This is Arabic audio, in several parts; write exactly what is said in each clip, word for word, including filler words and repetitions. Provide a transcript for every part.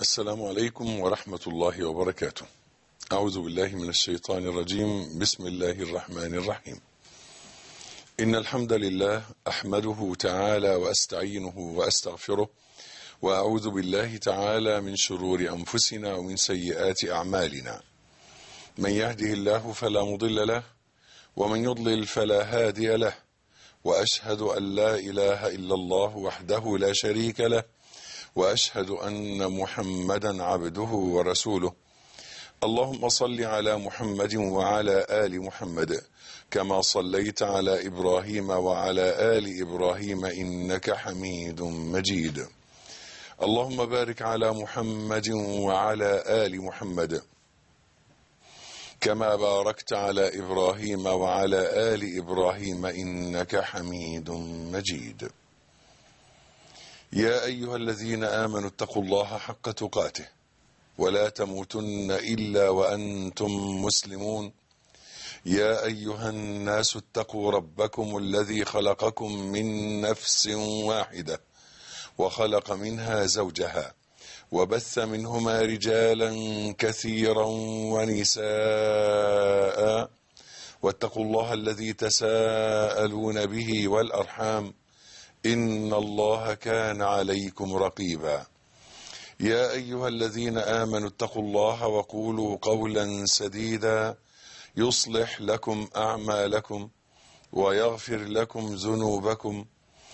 السلام عليكم ورحمة الله وبركاته. أعوذ بالله من الشيطان الرجيم. بسم الله الرحمن الرحيم. إن الحمد لله أحمده تعالى وأستعينه وأستغفره، وأعوذ بالله تعالى من شرور أنفسنا ومن سيئات أعمالنا. من يهده الله فلا مضل له، ومن يضلل فلا هادي له، وأشهد أن لا إله إلا الله وحده لا شريك له، وأشهد أن محمدا عبده ورسوله. اللهم صل على محمد وعلى آل محمد كما صليت على إبراهيم وعلى آل إبراهيم إنك حميد مجيد. اللهم بارك على محمد وعلى آل محمد كما باركت على إبراهيم وعلى آل إبراهيم إنك حميد مجيد. يا أيها الذين آمنوا اتقوا الله حق تقاته ولا تموتن إلا وأنتم مسلمون. يا أيها الناس اتقوا ربكم الذي خلقكم من نفس واحدة وخلق منها زوجها وبث منهما رجالا كثيرا ونساء، واتقوا الله الذي تساءلون به والأرحام إن الله كان عليكم رقيبا. يا أيها الذين آمنوا اتقوا الله وقولوا قولا سديدا يصلح لكم أعمالكم ويغفر لكم ذنوبكم،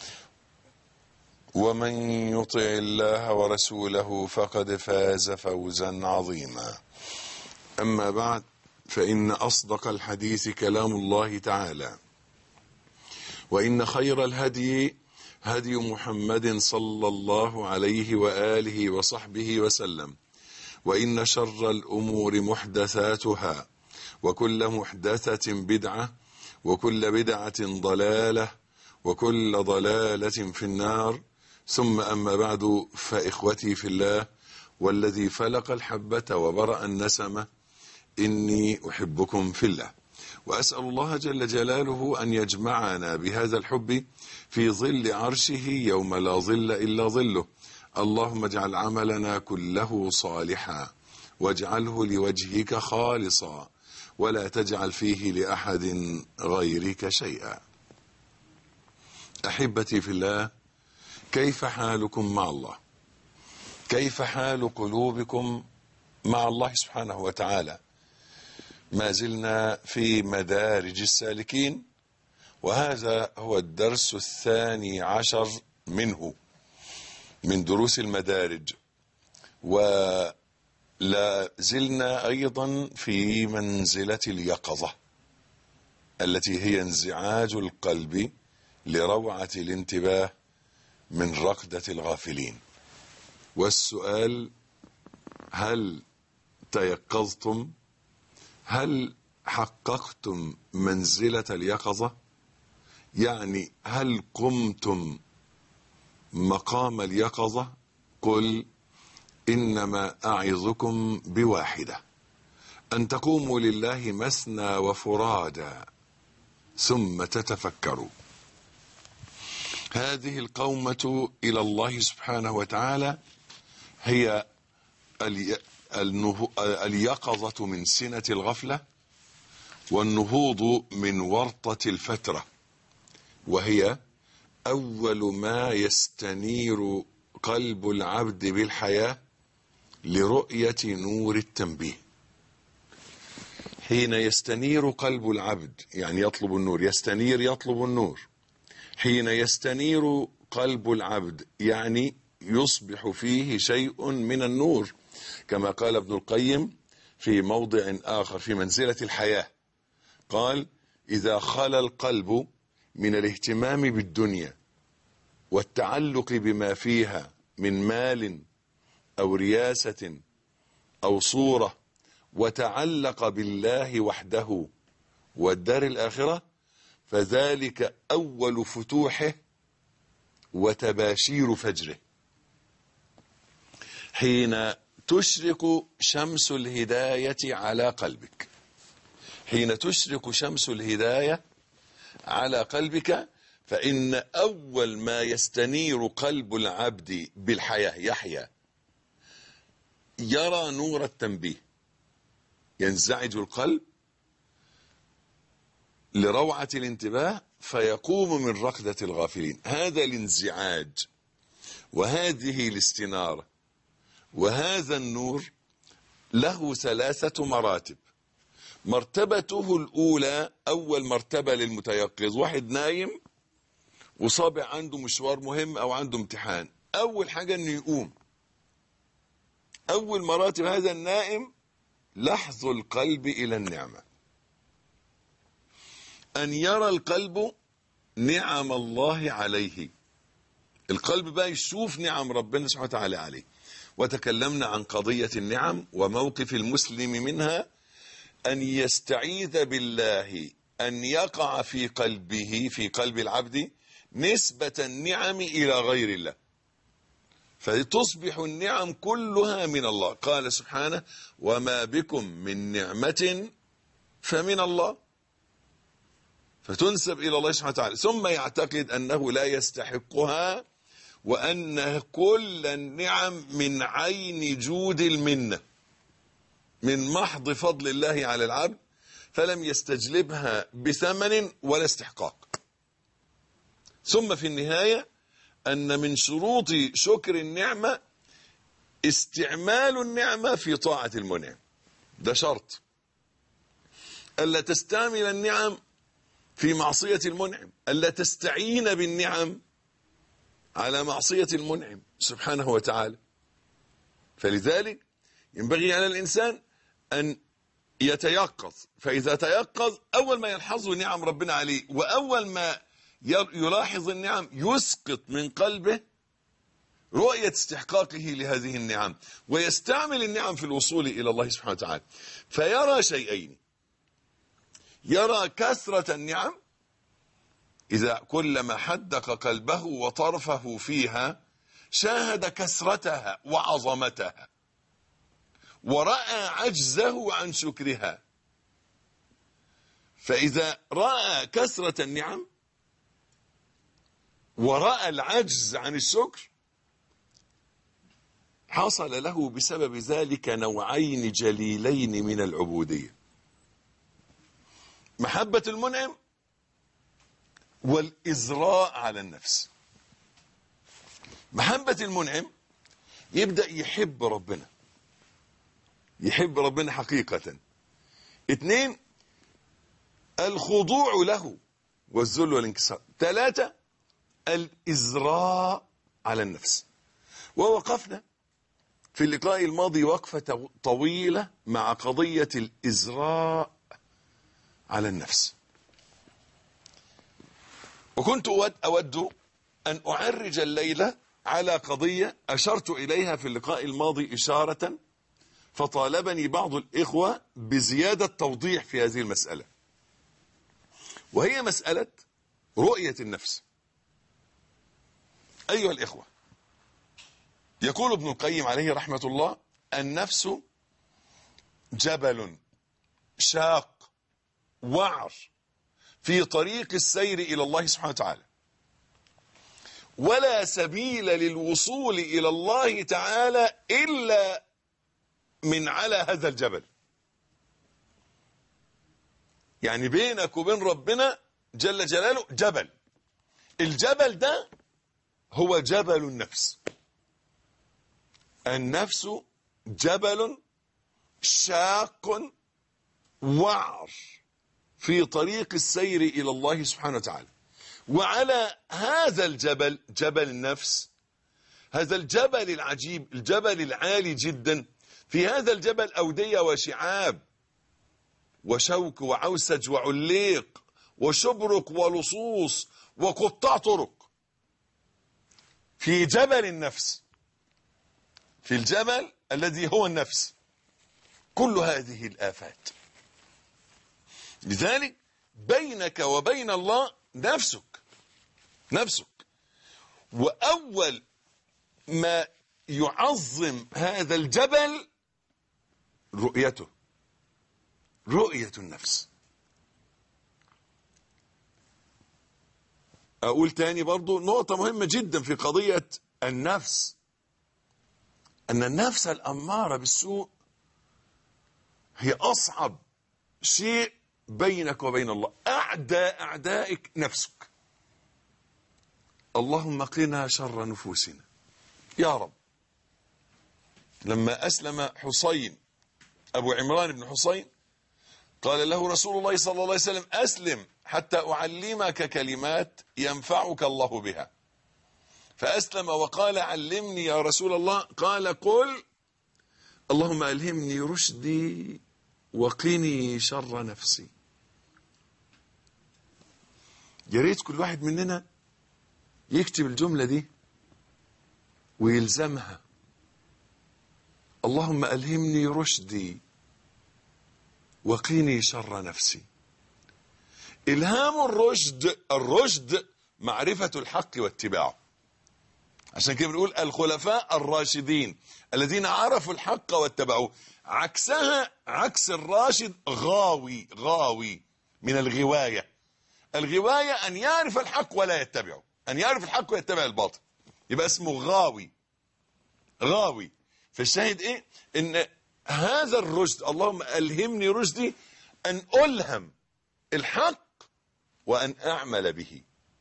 ومن يطع الله ورسوله فقد فاز فوزا عظيما. أما بعد، فإن أصدق الحديث كلام الله تعالى، وإن خير الهدي هدي محمد صلى الله عليه وآله وصحبه وسلم، وإن شر الأمور محدثاتها، وكل محدثة بدعة، وكل بدعة ضلالة، وكل ضلالة في النار. ثم أما بعد، فإخوتي في الله والذي فلق الحبة وبرأ النسمة، إني أحبكم في الله، وأسأل الله جل جلاله أن يجمعنا بهذا الحب في ظل عرشه يوم لا ظل إلا ظله. اللهم اجعل عملنا كله صالحا، واجعله لوجهك خالصا، ولا تجعل فيه لأحد غيرك شيئا. أحبتي في الله، كيف حالكم مع الله؟ كيف حال قلوبكم مع الله سبحانه وتعالى؟ ما زلنا في مدارج السالكين، وهذا هو الدرس الثاني عشر منه من دروس المدارج، ولا زلنا أيضا في منزلة اليقظة التي هي انزعاج القلب لروعة الانتباه من رقدة الغافلين. والسؤال: هل تيقظتم؟ هل حققتم منزلة اليقظة؟ يعني هل قمتم مقام اليقظة؟ قل إنما أعظكم بواحدة، أن تقوموا لله مثنى وفرادا ثم تتفكروا. هذه القومة إلى الله سبحانه وتعالى هي اليقظة من سنة الغفلة، والنهوض من ورطة الفترة، وهي أول ما يستنير قلب العبد بالحياة لرؤية نور التنبيه. حين يستنير قلب العبد، يعني يطلب النور، يستنير يطلب النور. حين يستنير قلب العبد يعني يصبح فيه شيء من النور، كما قال ابن القيم في موضع آخر في منزلة الحياة، قال: إذا خلا القلب من الاهتمام بالدنيا والتعلق بما فيها من مال أو رياسة أو صورة، وتعلق بالله وحده والدار الآخرة، فذلك أول فتوحه وتباشير فجره. حين تشرق شمس الهداية على قلبك، حين تشرق شمس الهداية على قلبك، فإن أول ما يستنير قلب العبد بالحياة يحيا يرى نور التنبيه، ينزعج القلب لروعة الانتباه فيقوم من رقدة الغافلين. هذا الانزعاج وهذه الاستنارة وهذا النور له ثلاثة مراتب. مرتبته الأولى، أول مرتبة للمتيقظ، واحد نايم وصابع عنده مشوار مهم أو عنده امتحان، أول حاجة أنه يقوم. أول مراتب هذا النائم لحظ القلب إلى النعمة، أن يرى القلب نعم الله عليه. القلب بقى يشوف نعم ربنا سبحانه وتعالى عليه. وتكلمنا عن قضية النعم وموقف المسلم منها، أن يستعيذ بالله أن يقع في قلبه، في قلب العبد، نسبة النعم إلى غير الله، فتصبح النعم كلها من الله. قال سبحانه: وما بكم من نعمة فمن الله، فتنسب إلى الله سبحانه وتعالى. ثم يعتقد أنه لا يستحقها، وأن كل النعم من عين جود المنة، من محض فضل الله على العبد، فلم يستجلبها بثمن ولا استحقاق. ثم في النهاية أن من شروط شكر النعمة استعمال النعمة في طاعة المنعم. ده شرط، ألا تستعمل النعم في معصية المنعم، ألا تستعين بالنعم على معصية المنعم سبحانه وتعالى. فلذلك ينبغي على الإنسان أن يتيقظ، فإذا تيقظ أول ما يلحظه نعم ربنا عليه، وأول ما يلاحظ النعم يسقط من قلبه رؤية استحقاقه لهذه النعم، ويستعمل النعم في الوصول إلى الله سبحانه وتعالى. فيرى شيئين: يرى كثرة النعم، إذا كلما حدق قلبه وطرفه فيها شاهد كثرتها وعظمتها، ورأى عجزه عن شكرها. فإذا رأى كثرة النعم ورأى العجز عن الشكر، حصل له بسبب ذلك نوعين جليلين من العبودية: محبة المنعم والإزراء على النفس. محبة المنعم يبدأ يحب ربنا، يحب ربنا حقيقة. اثنين، الخضوع له والذل والانكسار. ثلاثة، الإزراء على النفس. ووقفنا في اللقاء الماضي وقفة طويلة مع قضية الإزراء على النفس، وكنت أود أن أعرج الليلة على قضية أشرت إليها في اللقاء الماضي إشارة، فطالبني بعض الإخوة بزيادة توضيح في هذه المسألة، وهي مسألة رؤية النفس. أيها الإخوة، يقول ابن القيم عليه رحمة الله: النفس جبل شاق وعر في طريق السير إلى الله سبحانه وتعالى، ولا سبيل للوصول إلى الله تعالى إلا من على هذا الجبل. يعني بينك وبين ربنا جل جلاله جبل، الجبل ده هو جبل النفس. النفس جبل شاق وعر في طريق السير إلى الله سبحانه وتعالى، وعلى هذا الجبل، جبل النفس، هذا الجبل العجيب، الجبل العالي جدا، في هذا الجبل أودية وشعاب وشوك وعوسج وعليق وشبرق ولصوص وقطاع طرق. في جبل النفس، في الجبل الذي هو النفس، كل هذه الآفات. لذلك بينك وبين الله نفسك، نفسك. وأول ما يعظم هذا الجبل رؤيته، رؤية النفس. أقول تاني برضو نقطة مهمة جدا في قضية النفس: أن النفس الأمارة بالسوء هي أصعب شيء بينك وبين الله. أعدى أعدائك نفسك. اللهم قنا شر نفوسنا يا رب. لما أسلم حسين أبو عمران بن حسين قال له رسول الله صلى الله عليه وسلم أسلم حتى أعلمك كلمات ينفعك الله بها. فأسلم وقال علمني يا رسول الله. قال قل اللهم ألهمني رشدي وقني شر نفسي. يا ريت كل واحد مننا يكتب الجملة دي ويلزمها. اللهم ألهمني رشدي وقيني شر نفسي. إلهام الرشد، الرشد معرفة الحق واتباعه. عشان كده بنقول الخلفاء الراشدين الذين عرفوا الحق واتبعوه. عكسها عكس الراشد غاوي، غاوي من الغواية. الغواية أن يعرف الحق ولا يتبعه، أن يعرف الحق ويتبع الباطل، يبقى اسمه غاوي، غاوي. فالشاهد إيه؟ إن هذا الرشد، اللهم ألهمني رشدي، أن ألهم الحق وأن أعمل به.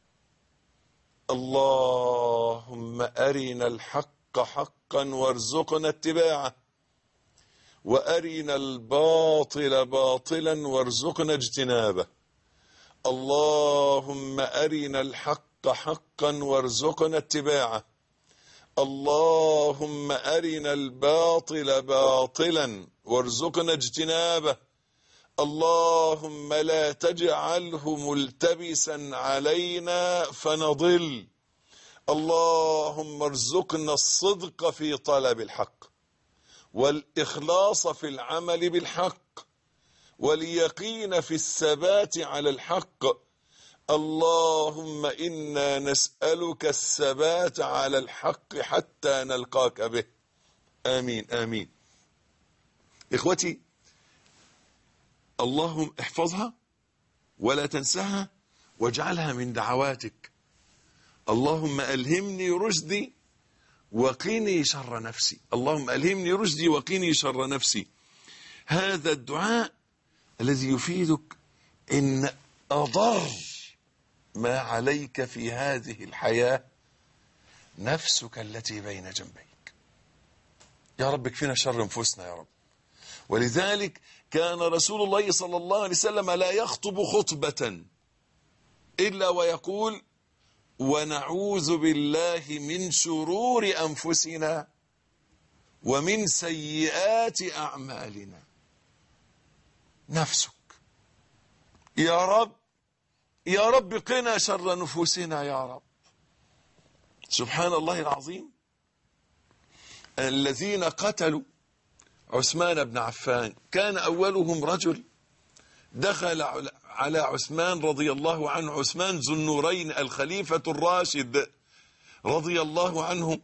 اللهم أرنا الحق حقا وارزقنا اتباعه، وأرنا الباطل باطلا وارزقنا اجتنابه. اللهم أرنا الحق حقا وارزقنا اتباعه. اللهم أرنا الباطل باطلا وارزقنا اجتنابه. اللهم لا تجعله ملتبسا علينا فنضل. اللهم ارزقنا الصدق في طلب الحق، والإخلاص في العمل بالحق، واليقين في الثبات على الحق. اللهم إنا نسألك الثبات على الحق حتى نلقاك به. آمين آمين. إخوتي، اللهم احفظها ولا تنسها واجعلها من دعواتك. اللهم ألهمني رشدي وقيني شر نفسي. اللهم ألهمني رشدي وقيني شر نفسي. هذا الدعاء الذي يفيدك إن أضر ما عليك في هذه الحياة نفسك التي بين جنبيك. يا رب اكفنا شر انفسنا يا رب. ولذلك كان رسول الله صلى الله عليه وسلم لا يخطب خطبة إلا ويقول ونعوذ بالله من شرور أنفسنا ومن سيئات أعمالنا. نفسك يا رب، يا رب قنا شر نفوسنا يا رب. سبحان الله العظيم. الذين قتلوا عثمان بن عفان كان أولهم رجل دخل على عثمان رضي الله عنه، عثمان ذو النورين الخليفة الراشد رضي الله عنه،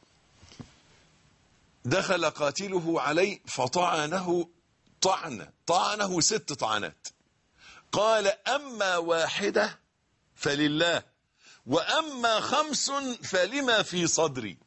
دخل قاتله عليه فطعنه طعنة، طعنه ست طعنات. قال أما واحدة فلله وأما خمس فلما في صدري.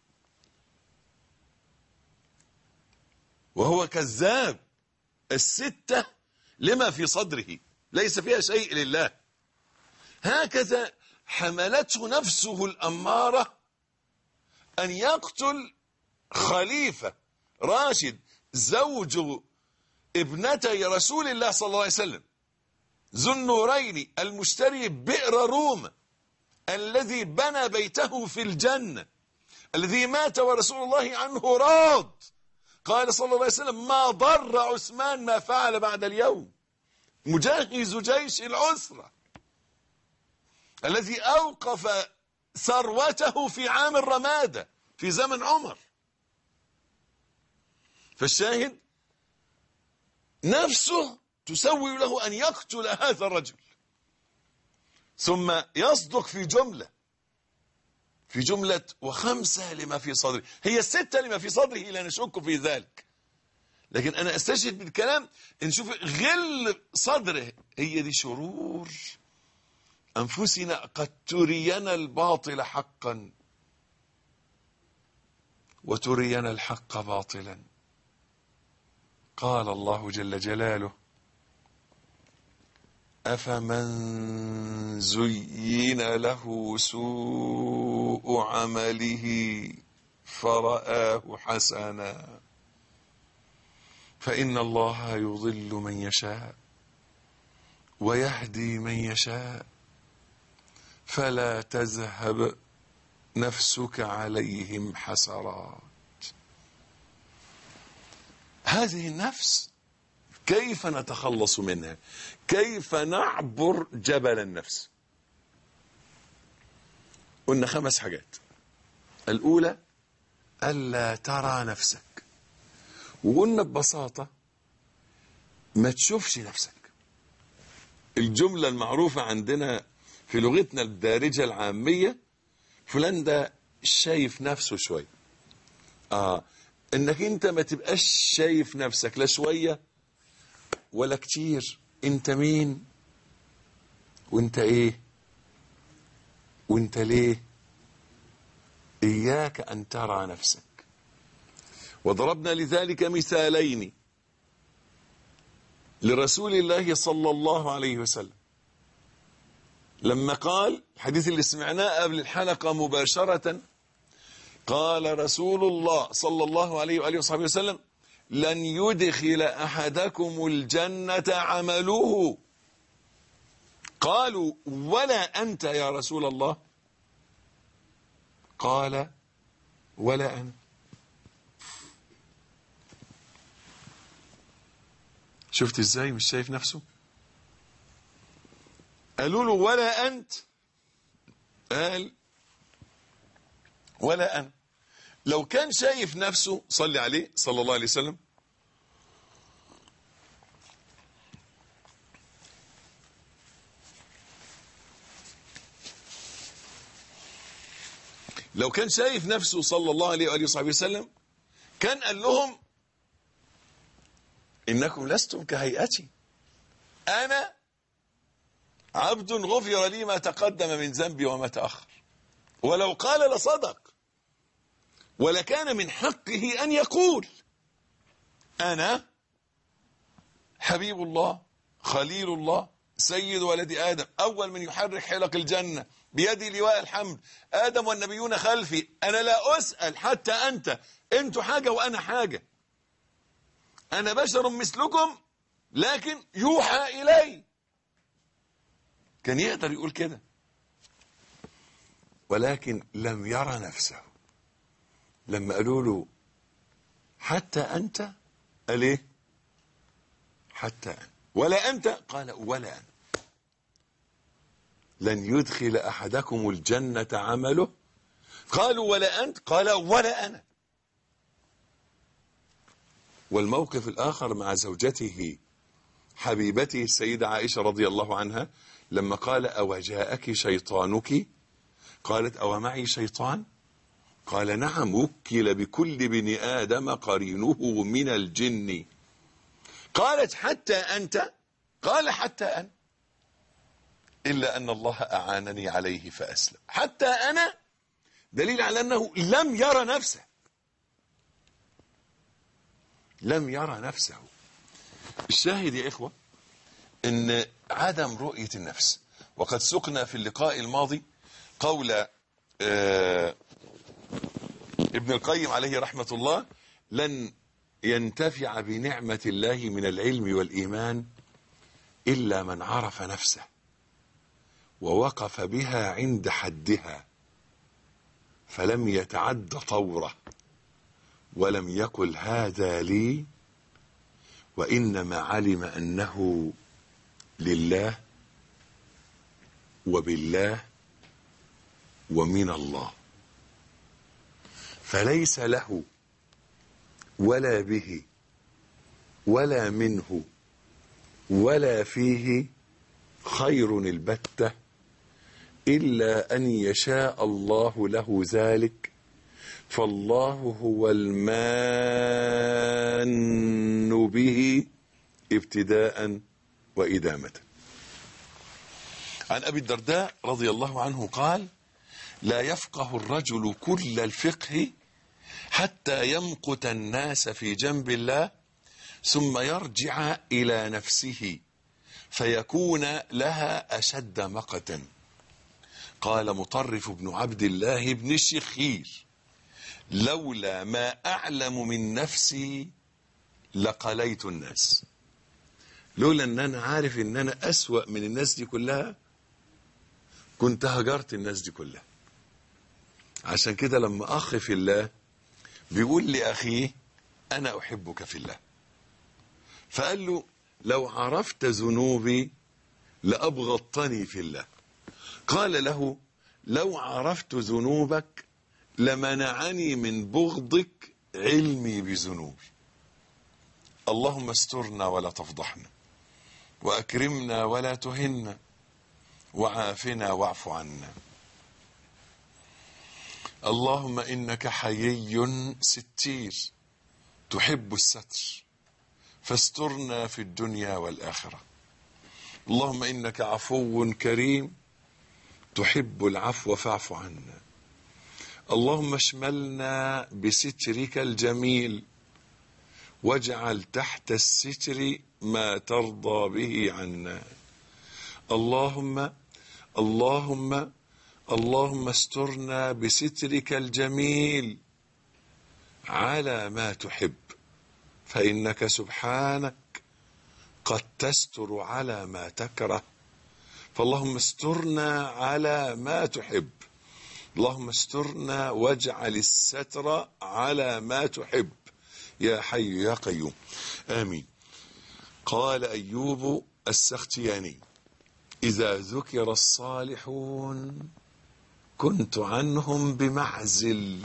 وهو كذاب. الستة لما في صدره، ليس فيها شيء لله. هكذا حملته نفسه الأمارة أن يقتل خليفة راشد زوج ابنتي رسول الله صلى الله عليه وسلم، ذو النورين المشتري بئر روم، الذي بنى بيته في الجنة، الذي مات ورسول الله عنه راض. قال صلى الله عليه وسلم ما ضر عثمان ما فعل بعد اليوم. مجهز جيش العسرة الذي أوقف ثروته في عام الرمادة في زمن عمر. فالشاهد نفسه تسوي له أن يقتل هذا الرجل، ثم يصدق في جملة في جملة وخمسة لما في صدره. هي الستة لما في صدره لا نشك في ذلك، لكن أنا أستشهد بالكلام نشوف غل صدره. هي دي شرور أنفسنا قد ترينا الباطل حقا وترينا الحق باطلا. قال الله جل جلاله: أفمن زين له سوء عمله فرآه حسنا فإن الله يضل من يشاء ويهدي من يشاء فلا تذهب نفسك عليهم حسرات. هذه النفس كيف نتخلص منها؟ كيف نعبر جبل النفس؟ قلنا خمس حاجات. الأولى ألا ترى نفسك، وقلنا ببساطة ما تشوفش نفسك. الجملة المعروفة عندنا في لغتنا الدارجة العامية: فلان ده شايف نفسه شوية. آه انك انت ما تبقاش شايف نفسك لا شوية ولا كتير. انت مين وانت ايه وانت ليه؟ اياك ان ترى نفسك. وضربنا لذلك مثالين لرسول الله صلى الله عليه وسلم لما قال الحديث اللي سمعناه قبل الحلقة مباشرة: قال رسول الله صلى الله عليه وآله وصحبه وسلم: لن يدخل أحدكم الجنة عمله. قالوا: ولا أنت يا رسول الله؟ قال: ولا أنا. شفت ازاي مش شايف نفسه؟ قالوا له: ولا أنت؟ قال: ولا أنا. لو كان شايف نفسه صلي عليه صلى الله عليه وسلم لو كان شايف نفسه صلى الله عليه وآله وصحبه وسلم كان قال لهم: إنكم لستم كهيئتي، أنا عبد غفر لي ما تقدم من ذنبي وما تأخر. ولو قال لصدق، ولكان من حقه أن يقول: أنا حبيب الله خليل الله سيد ولد آدم أول من يحرك حلق الجنة بيدي لواء الحمد، آدم والنبيون خلفي، أنا لا أسأل حتى أنت، أنتوا حاجة وأنا حاجة، أنا بشر مثلكم لكن يوحى إلي. كان يقدر يقول كده، ولكن لم يرى نفسه. لما قالوا له: حتى أنت؟ قال إيه؟ حتى أنت. ولا أنت؟ قال: ولا أنا. لن يدخل أحدكم الجنة عمله. قالوا: ولا أنت؟ قال: ولا أنا. والموقف الآخر مع زوجته حبيبته السيدة عائشة رضي الله عنها لما قال: أو جاءك شيطانك؟ قالت: أو معي شيطان؟ قال: نعم، وكل بكل ابن آدم قرينه من الجن. قالت: حتى أنت؟ قال: حتى أنا، إلا أن الله أعانني عليه فأسلم. حتى أنا دليل على أنه لم يرى نفسه، لم يرى نفسه. الشاهد يا إخوة أن عدم رؤية النفس، وقد سقنا في اللقاء الماضي قول آه ابن القيم عليه رحمة الله: لن ينتفع بنعمة الله من العلم والإيمان إلا من عرف نفسه ووقف بها عند حدها فلم يتعد طوره ولم يقل هذا لي، وإنما علم أنه لله وبالله ومن الله، فليس له ولا به ولا منه ولا فيه خير البتة إلا أن يشاء الله له ذلك، فالله هو المان به ابتداء وإدامة. عن أبي الدرداء رضي الله عنه قال: لا يفقه الرجل كل الفقه حتى يمقت الناس في جنب الله ثم يرجع إلى نفسه فيكون لها أشد مقتا. قال مطرف بن عبد الله بن الشخير: لولا ما أعلم من نفسي لقليت الناس. لولا أن أنا عارف أن أنا أسوأ من الناس دي كلها كنت هجرت الناس دي كلها. عشان كده لما أخ في الله بيقول لأخيه: أنا أحبك في الله، فقال له: لو عرفت ذنوبي لأبغضتني في الله. قال له: لو عرفت ذنوبك لمنعني من بغضك علمي بذنوبي. اللهم استرنا ولا تفضحنا، وأكرمنا ولا تهنا، وعافنا واعف عنا. اللهم إنك حيي ستير تحب الستر فاسترنا في الدنيا والآخرة. اللهم إنك عفو كريم تحب العفو فاعف عنا. اللهم اشملنا بسترك الجميل واجعل تحت الستر ما ترضى به عنا. اللهم اللهم اللهم استرنا بسترك الجميل على ما تحب، فإنك سبحانك قد تستر على ما تكره، فاللهم استرنا على ما تحب. اللهم استرنا واجعل الستر على ما تحب يا حي يا قيوم، آمين. قال أيوب السختياني: إذا ذكر الصالحون كنت عنهم بمعزل.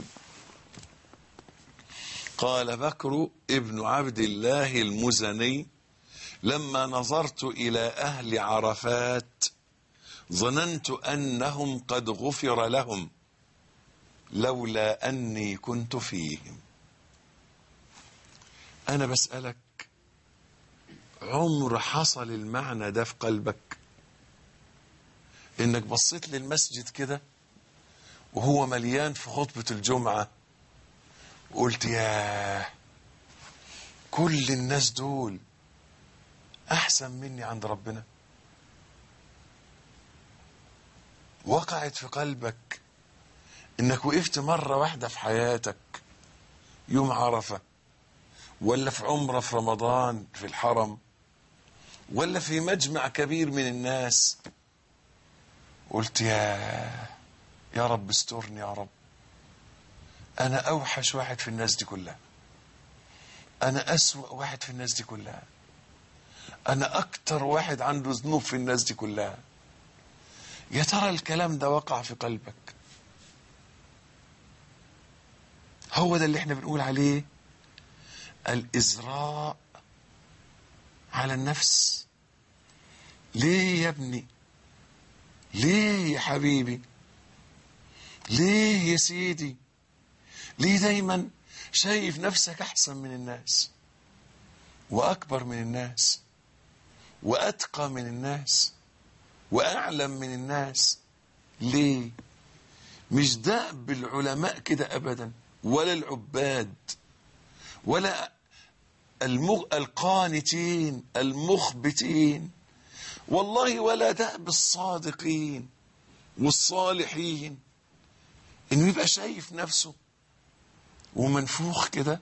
قال بكر ابن عبد الله المزني: لما نظرت إلى أهل عرفات ظننت أنهم قد غفر لهم لولا أني كنت فيهم. أنا بسألك، عمر حصل المعنى ده في قلبك؟ إنك بصيت للمسجد كده وهو مليان في خطبة الجمعة وقلت: ياه، كل الناس دول أحسن مني عند ربنا. وقعت في قلبك إنك وقفت مرة واحدة في حياتك يوم عرفة، ولا في عمرة في رمضان في الحرم، ولا في مجمع كبير من الناس، قلت: يا يا رب استرني يا رب، أنا أوحش واحد في الناس دي كلها، أنا أسوأ واحد في الناس دي كلها، أنا أكتر واحد عنده ذنوب في الناس دي كلها. يا ترى الكلام ده وقع في قلبك؟ هو ده اللي احنا بنقول عليه الإزراء على النفس. ليه يا ابني؟ ليه يا حبيبي؟ ليه يا سيدي؟ ليه دايما شايف نفسك أحسن من الناس وأكبر من الناس وأتقى من الناس وأعلم من الناس؟ ليه؟ مش دأب العلماء كده أبدا، ولا العباد، ولا المغ... القانتين المخبتين، والله ولا دأب الصادقين والصالحين، إنه يبقى شايف نفسه ومنفوخ كده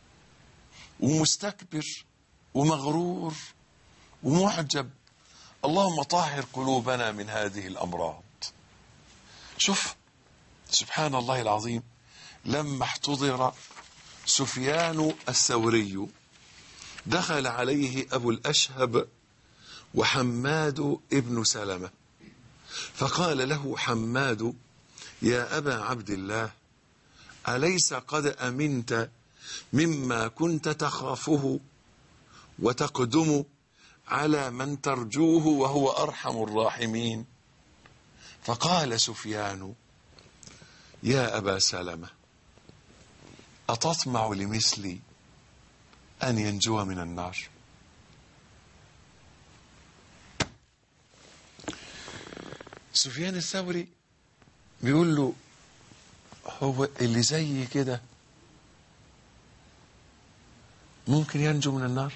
ومستكبر ومغرور ومعجب. اللهم طهر قلوبنا من هذه الأمراض. شوف سبحان الله العظيم، لما احتضر سفيان الثوري دخل عليه أبو الأشهب وحماد ابن سلمة، فقال له حماد: يا أبا عبد الله، أليس قد أمنت مما كنت تخافه وتقدم على من ترجوه وهو أرحم الراحمين؟ فقال سفيان: يا أبا سلمة، أتطمع لمثلي أن ينجو من النار؟ سفيان الثوري بيقول له: هو اللي زي كده ممكن ينجو من النار؟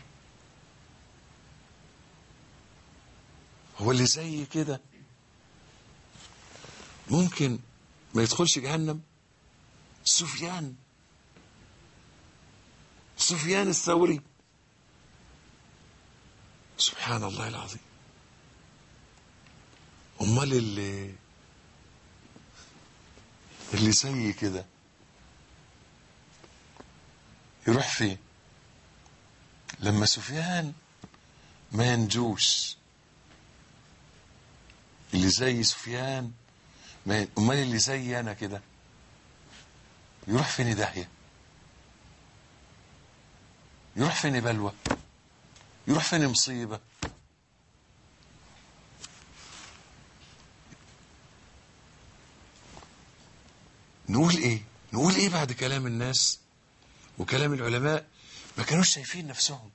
هو اللي زي كده ممكن ما يدخلش جهنم؟ سفيان سفيان الثوري، سبحان الله العظيم. امال اللي اللي زي كده يروح فين لما سفيان ما ينجوش؟ اللي زي سفيان ما ين... امال اللي زي انا كده يروح فين؟ داهيه. يروح فين؟ بلوى. يروح فين؟ مصيبه. نقول ايه؟ نقول ايه بعد كلام الناس وكلام العلماء؟ ما كانوش شايفين نفسهم.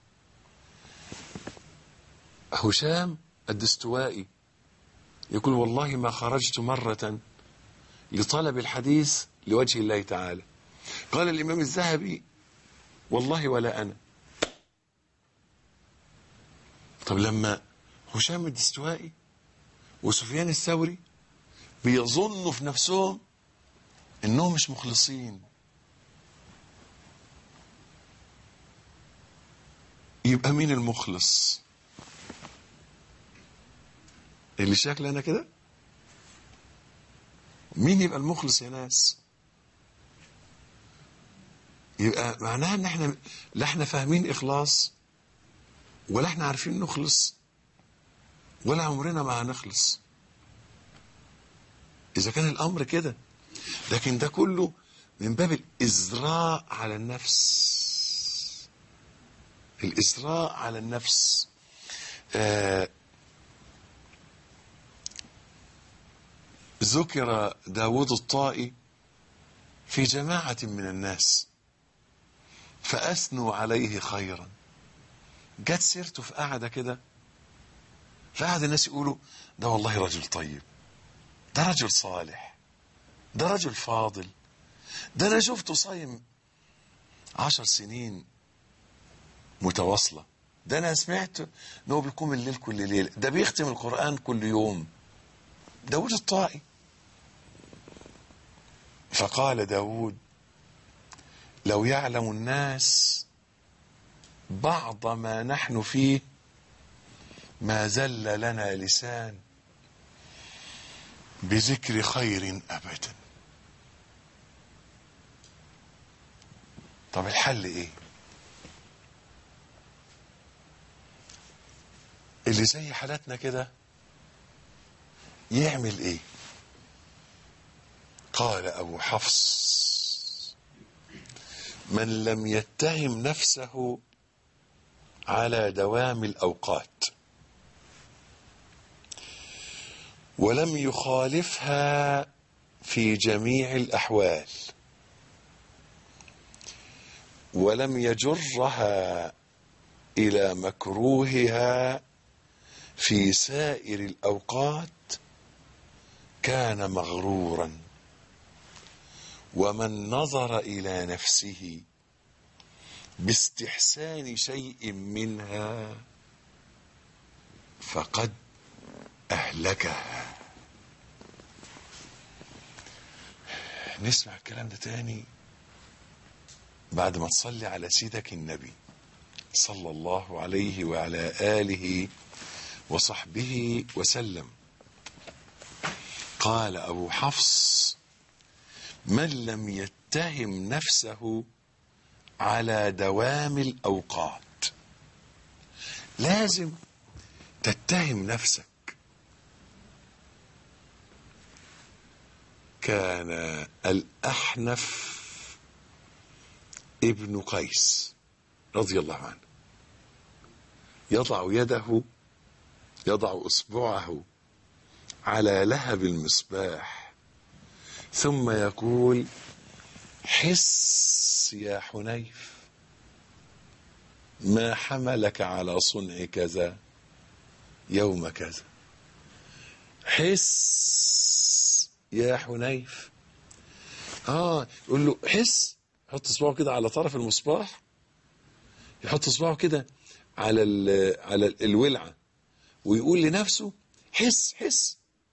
هشام الدستوائي يقول: والله ما خرجت مرة لطلب الحديث لوجه الله تعالى. قال الإمام الذهبي: والله ولا أنا. طب لما هشام الدستوائي وسفيان الثوري بيظنوا في نفسهم إنهم مش مخلصين، يبقى مين المخلص؟ اللي شكل أنا كده؟ مين يبقى المخلص يا ناس؟ يبقى معناها ان احنا لا احنا فاهمين اخلاص، ولا احنا عارفين نخلص، ولا عمرنا ما هنخلص اذا كان الامر كده. لكن ده كله من باب الازراء على النفس. الازراء على النفس. آه ذكر داود الطائي في جماعة من الناس فأثنوا عليه خيرا. جت سيرته في قعدة كده، فقعد الناس يقولوا: ده والله رجل طيب، ده رجل صالح، ده رجل فاضل، ده أنا شفته صايم عشر سنين متواصلة، ده أنا سمعت إنه بيقوم الليل كل ليلة، ده بيختم القرآن كل يوم. داود الطائي. فقال داود: لو يعلم الناس بعض ما نحن فيه ما زل لنا لسان بذكر خير أبدا. طب الحل ايه؟ اللي زي حالاتنا كده يعمل ايه؟ قال أبو حفص: من لم يتهم نفسه على دوام الأوقات ولم يخالفها في جميع الأحوال ولم يجرها إلى مكروهها في سائر الأوقات كان مغرورا. ومن نظر إلى نفسه باستحسان شيء منها فقد أهلكها. نسمع الكلام ده تاني بعد ما تصلي على سيدك النبي صلى الله عليه وعلى آله وصحبه وسلم. قال أبو حفص: من لم يتهم نفسه على دوام الأوقات. لازم تتهم نفسك. كان الأحنف ابن قيس رضي الله عنه يضع يده يضع إصبعه على لهب المصباح ثم يقول: حس يا حنيف ما حملك على صنع كذا يوم كذا. حس يا حنيف. اه يقول له: حس، حط اصبعه كده على طرف المصباح، يحط صباعه كده على ال على ال- الولعة ويقول لنفسه حس حس،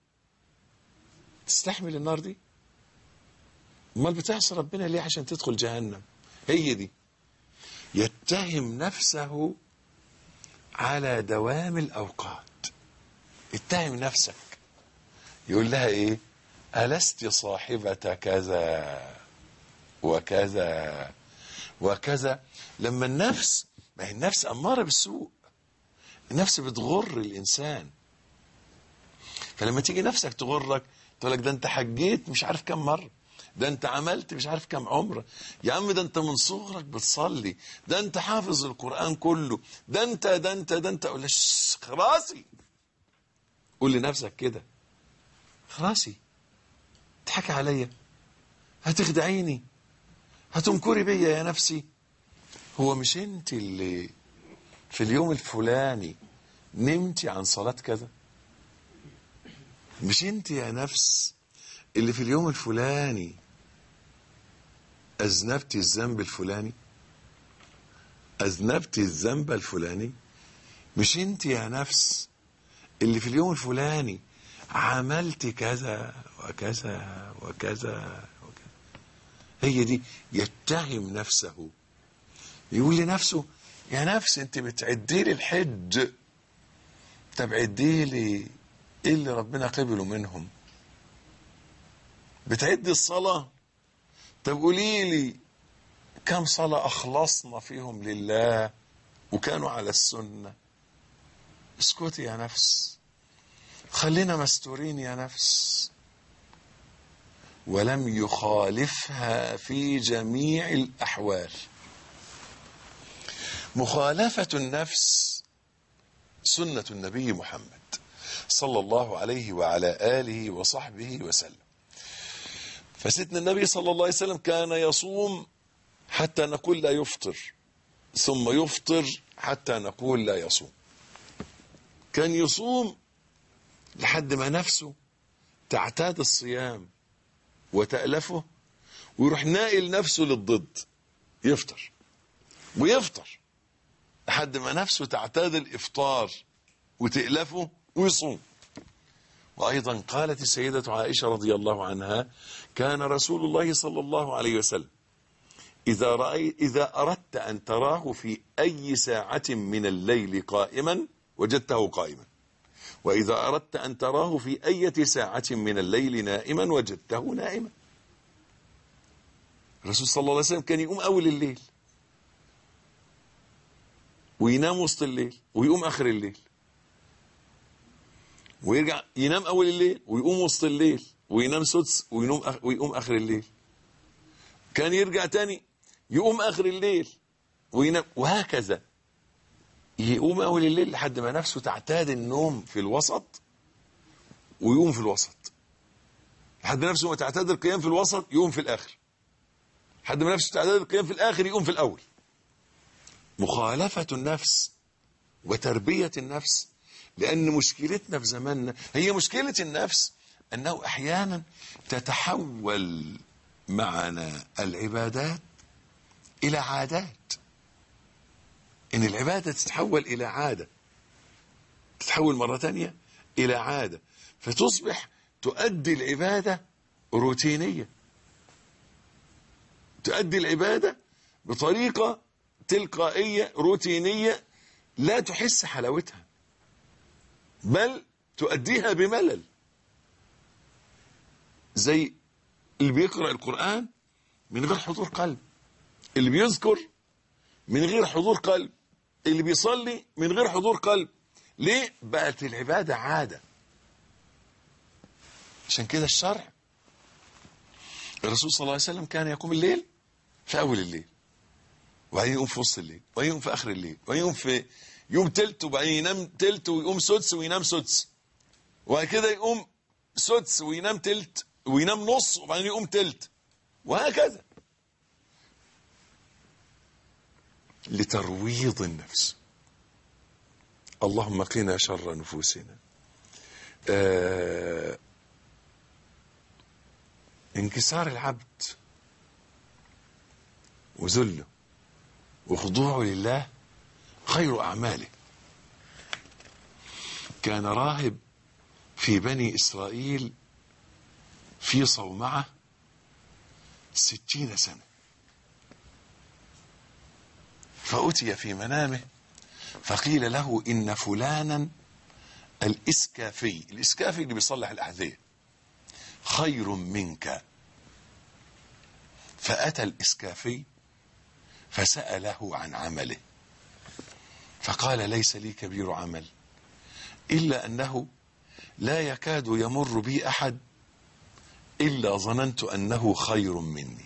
تستحمل النار دي؟ امال بتعصي ربنا ليه؟ عشان تدخل جهنم. هي دي. يتهم نفسه على دوام الأوقات. اتهم نفسك، يقول لها ايه؟ ألست صاحبة كذا وكذا وكذا. لما النفس، ما هي النفس أمارة بالسوء، النفس بتغر الإنسان. فلما تيجي نفسك تغرك تقول لك ده انت حجيت مش عارف كم مرة، ده انت عملت مش عارف كم عمرة، يا عم ده انت من صغرك بتصلي، ده انت حافظ القرآن كله، ده انت ده انت ده انت قول خلاصي. قول لنفسك كده خلاصي، تضحكي عليا، هتخدعيني، هتنكري بيا يا نفسي. هو مش انت اللي في اليوم الفلاني نمتي عن صلاة كذا؟ مش انت يا نفس اللي في اليوم الفلاني أذنبتي الذنب الفلاني؟ أذنبتي الذنب الفلاني؟ مش انت يا نفس اللي في اليوم الفلاني عملت كذا وكذا وكذا وكذا؟ هي دي. يتهم نفسه، يقول لنفسه يا نفس انت بتعدي لي الحج، طب عدي لي ايه اللي ربنا قبله منهم. بتعدي الصلاة، طب قولي لي كم صلاة أخلصنا فيهم لله وكانوا على السنة. اسكتي يا نفس، خلينا مستورين يا نفس. ولم يخالفها في جميع الأحوال. مخالفة النفس سنة النبي محمد صلى الله عليه وعلى آله وصحبه وسلم. فسيدنا النبي صلى الله عليه وسلم كان يصوم حتى نقول لا يفطر، ثم يفطر حتى نقول لا يصوم. كان يصوم لحد ما نفسه تعتاد الصيام وتألفه، ويروح ناقل نفسه للضد، يفطر ويفطر لحد ما نفسه تعتاد الإفطار وتألفه ويصوم. وأيضا قالت السيدة عائشة رضي الله عنها كان رسول الله صلى الله عليه وسلم إذا رأي إذا أردت أن تراه في أي ساعة من الليل قائما وجدته قائما، وإذا أردت أن تراه في أي ساعة من الليل نائما وجدته نائما. الرسول صلى الله عليه وسلم كان يقوم أول الليل وينام وسط الليل ويقوم آخر الليل، ويرجع ينام أول الليل ويقوم وسط الليل وينام سدس وينوم أخ... ويقوم آخر الليل. كان يرجع تاني يقوم آخر الليل وينام، وهكذا يقوم أول الليل لحد ما نفسه تعتاد النوم في الوسط ويقوم في الوسط، لحد ما نفسه ما تعتاد القيام في الوسط يقوم في الآخر، لحد ما نفسه تعتاد القيام في الآخر يقوم في الأول. مخالفة النفس وتربية النفس. لأن مشكلتنا في زماننا هي مشكلة النفس، أنه أحيانا تتحول معنا العبادات إلى عادات. إن العبادة تتحول إلى عادة، تتحول مرة تانية إلى عادة، فتصبح تؤدي العبادة روتينية، تؤدي العبادة بطريقة تلقائية روتينية لا تحس حلاوتها، بل تؤديها بملل. زي اللي بيقرأ القرآن من غير حضور قلب، اللي بيذكر من غير حضور قلب، اللي بيصلي من غير حضور قلب. ليه؟ بقت العبادة عادة. عشان كده الشرع، الرسول صلى الله عليه وسلم كان يقوم الليل في أول الليل، وبعدين يقوم في وسط الليل، وبعدين يقوم في آخر الليل، وبعدين يقوم في يوم تلت، وبعدين ينام تلت ويقوم سدس وينام سدس، وبعد كده يقوم سدس وينام تلت وينام نص، وبعدين يقوم تلت، وهكذا لترويض النفس. اللهم قنا شر نفوسنا. آه انكسار العبد وذله وخضوعه لله خير أعماله. كان راهب في بني إسرائيل في صومعة ستين سنة، فأتي في منامه فقيل له إن فلانا الإسكافي، الإسكافي اللي بيصلح الأحذية، خير منك. فأتى الإسكافي فسأله عن عمله فقال ليس لي كبير عمل إلا أنه لا يكاد يمر بي أحد إلا ظننت أنه خير مني.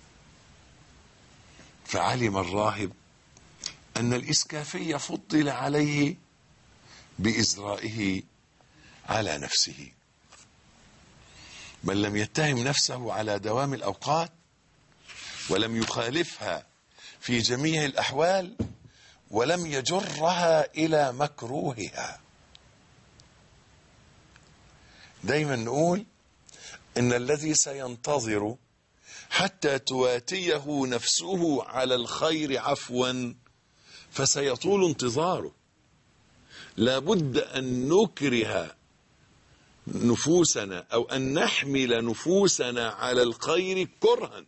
فعلم الراهب أن الإسكافي فضل عليه بإزرائه على نفسه. من لم يتهم نفسه على دوام الأوقات ولم يخالفها في جميع الأحوال ولم يجرها إلى مكروهها. دايما نقول إن الذي سينتظر حتى تواتيه نفسه على الخير عفوا فسيطول انتظاره. لابد أن نكره نفوسنا أو أن نحمل نفوسنا على الخير كرها.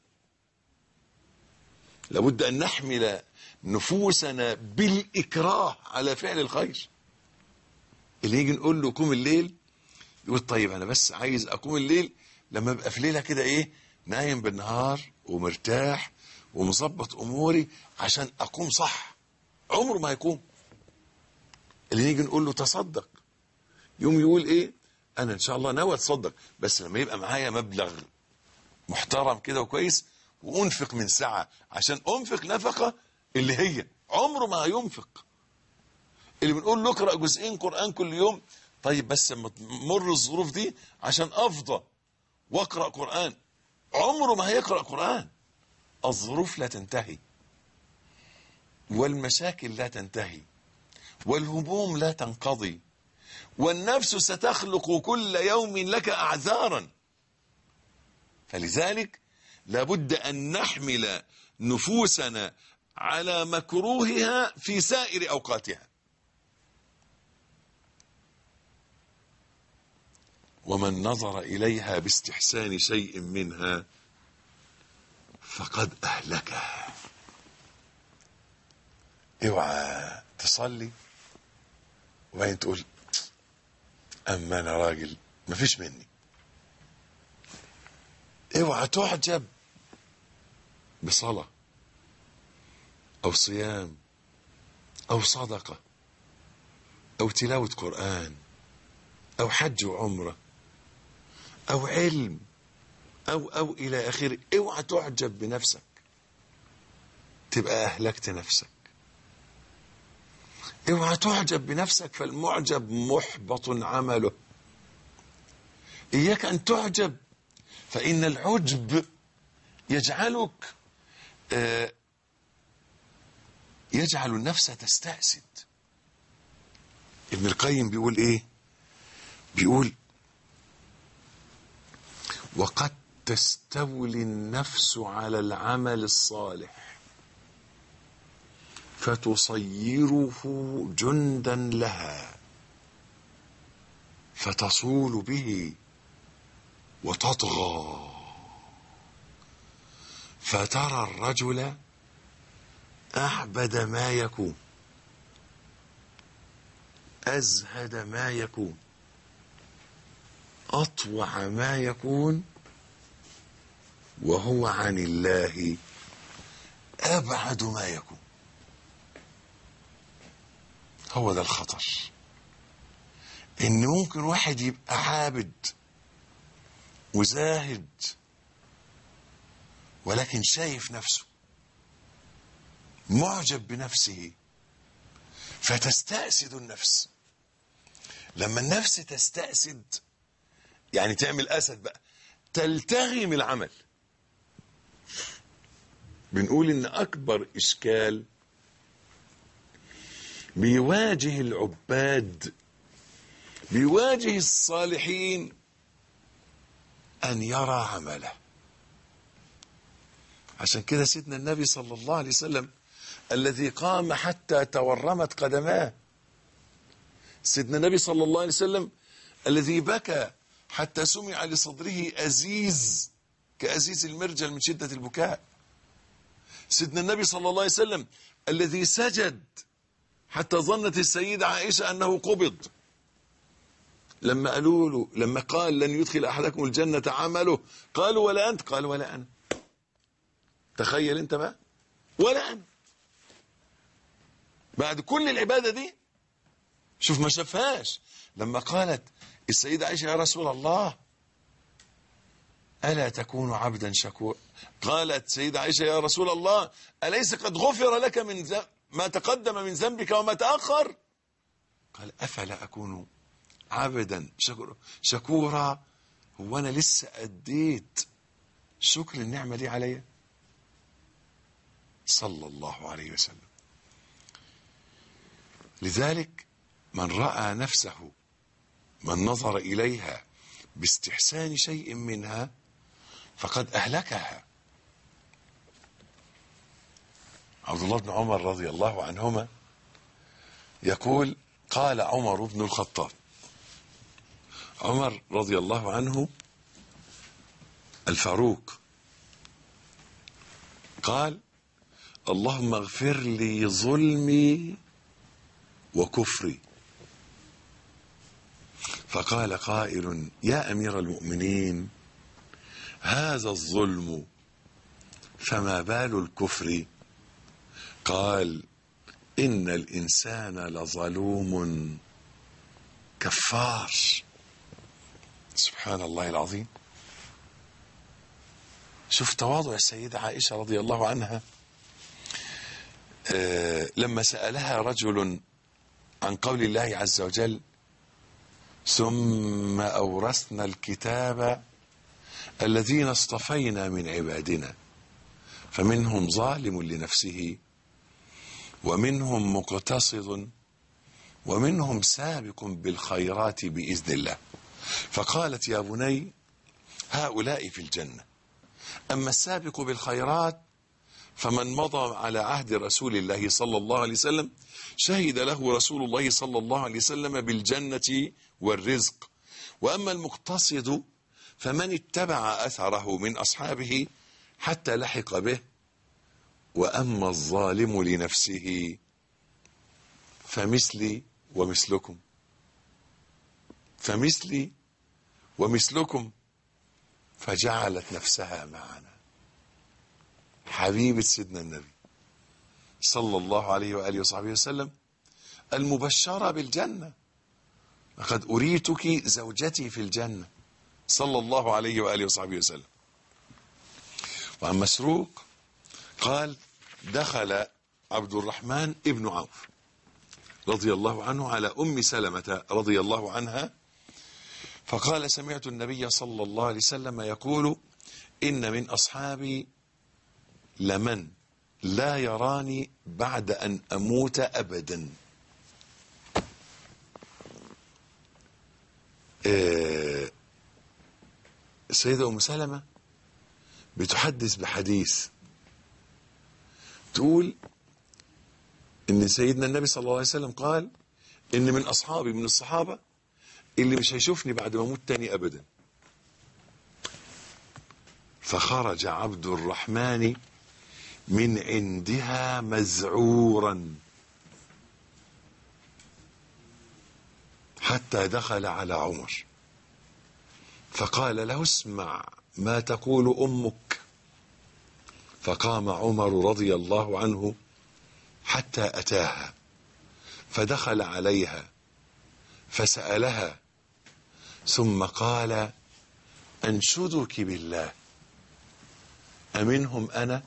لابد أن نحمل نفوسنا بالإكراه على فعل الخير. اللي يجي نقول له قوم الليل يقول طيب أنا بس عايز أقوم الليل لما أبقى في ليلة كده إيه نايم بالنهار ومرتاح ومظبط أموري عشان أقوم صح. عمره ما هيقوم. اللي نيجي نقول له تصدق يوم يقول إيه أنا إن شاء الله ناوي أتصدق بس لما يبقى معايا مبلغ محترم كده وكويس وأنفق من ساعة عشان أنفق نفقة اللي هي عمره ما هينفق. اللي بنقول له اقرأ جزئين قرآن كل يوم طيب بس لما تمر الظروف دي عشان أفضى واقرأ قرآن عمره ما هيقرأ قرآن. الظروف لا تنتهي والمشاكل لا تنتهي والهموم لا تنقضي والنفس ستخلق كل يوم لك أعذارا. فلذلك لابد أن نحمل نفوسنا على مكروهها في سائر أوقاتها. ومن نظر إليها باستحسان شيء منها فقد أهلكها. اوعى تصلي وبعدين تقول أما أنا راجل مفيش مني. اوعى تعجب بصلاة أو صيام أو صدقة أو تلاوة قرآن أو حج وعمرة أو علم أو أو إلى آخره. اوعى تعجب بنفسك تبقى أهلكت نفسك. اوعى تعجب بنفسك فالمعجب محبط عمله. إياك أن تعجب فإن العجب يجعلك آه يجعل النفس تستأسد. ابن القيم بيقول إيه؟ بيقول وقد تستولي النفس على العمل الصالح فتصيره جندا لها فتصول به وتطغى فترى الرجل أعبد ما يكون أزهد ما يكون أطوع ما يكون وهو عن الله أبعد ما يكون. هو ده الخطر، إن ممكن واحد يبقى عابد وزاهد ولكن شايف نفسه معجب بنفسه فتستأسد النفس. لما النفس تستأسد يعني تعمل أسد بقى، تلتغم العمل. بنقول إن أكبر إشكال بيواجه العباد بيواجه الصالحين أن يرى عمله. عشان كده سيدنا النبي صلى الله عليه وسلم الذي قام حتى تورمت قدماه. سيدنا النبي صلى الله عليه وسلم الذي بكى حتى سمع لصدره أزيز كأزيز المرجل من شدة البكاء. سيدنا النبي صلى الله عليه وسلم الذي سجد حتى ظنت السيدة عائشة أنه قبض، لما قالوا له، لما قال لن يدخل أحدكم الجنة عمله، قالوا ولا أنت؟ قال ولا أنا. تخيل أنت بقى، ولا أنا. بعد كل العبادة دي شوف ما شافهاش، لما قالت السيدة عائشة يا رسول الله ألا تكون عبدا شكورا، قالت سيدة عائشة يا رسول الله أليس قد غفر لك من ذنب ما تقدم من ذنبك وما تأخر؟ قال أفلا أكون عبدا شكورا شكورا هو أنا لسه أديت شكر النعمة دي عليا؟ صلى الله عليه وسلم. لذلك من رأى نفسه، من نظر إليها باستحسان شيء منها فقد أهلكها. عبد الله بن عمر رضي الله عنهما يقول قال عمر بن الخطاب، عمر رضي الله عنه الفاروق، قال اللهم اغفر لي ظلمي وكفري. فقال قائل يا أمير المؤمنين هذا الظلم فما بال الكفر؟ قال إن الإنسان لظلوم كفار. سبحان الله العظيم. شوف تواضع السيدة عائشة رضي الله عنها آه لما سألها رجل عن قول الله عز وجل ثم أورثنا الكتاب الذين اصطفينا من عبادنا فمنهم ظالم لنفسه ومنهم مقتصد ومنهم سابق بالخيرات بإذن الله. فقالت يا بني هؤلاء في الجنة، أما السابق بالخيرات فمن مضى على عهد رسول الله صلى الله عليه وسلم شهد له رسول الله صلى الله عليه وسلم بالجنة والرزق، وأما المقتصد فمن اتبع أثره من أصحابه حتى لحق به، وأما الظالم لنفسه فمثلي ومثلكم فمثلي ومثلكم فجعلت نفسها معنا. حبيبة سيدنا النبي صلى الله عليه وآله وصحبه وسلم المبشرة بالجنة، لقد أريتك زوجتي في الجنة صلى الله عليه وآله وصحبه وسلم. وعن مسروق قال دخل عبد الرحمن ابن عوف رضي الله عنه على أم سلمة رضي الله عنها فقال سمعت النبي صلى الله عليه وسلم يقول إن من أصحابي لمن لا يراني بعد أن أموت أبدا. السيدة أم سلمة بتحدث بحديث تقول إن سيدنا النبي صلى الله عليه وسلم قال إن من أصحابي من الصحابة اللي مش هيشوفني بعد ما أموت تاني أبدا. فخرج عبد الرحمن من عندها مذعورا حتى دخل على عمر فقال له اسمع ما تقول أمك. فقام عمر رضي الله عنه حتى أتاها فدخل عليها فسألها ثم قال أنشدك بالله أمنهم أنا؟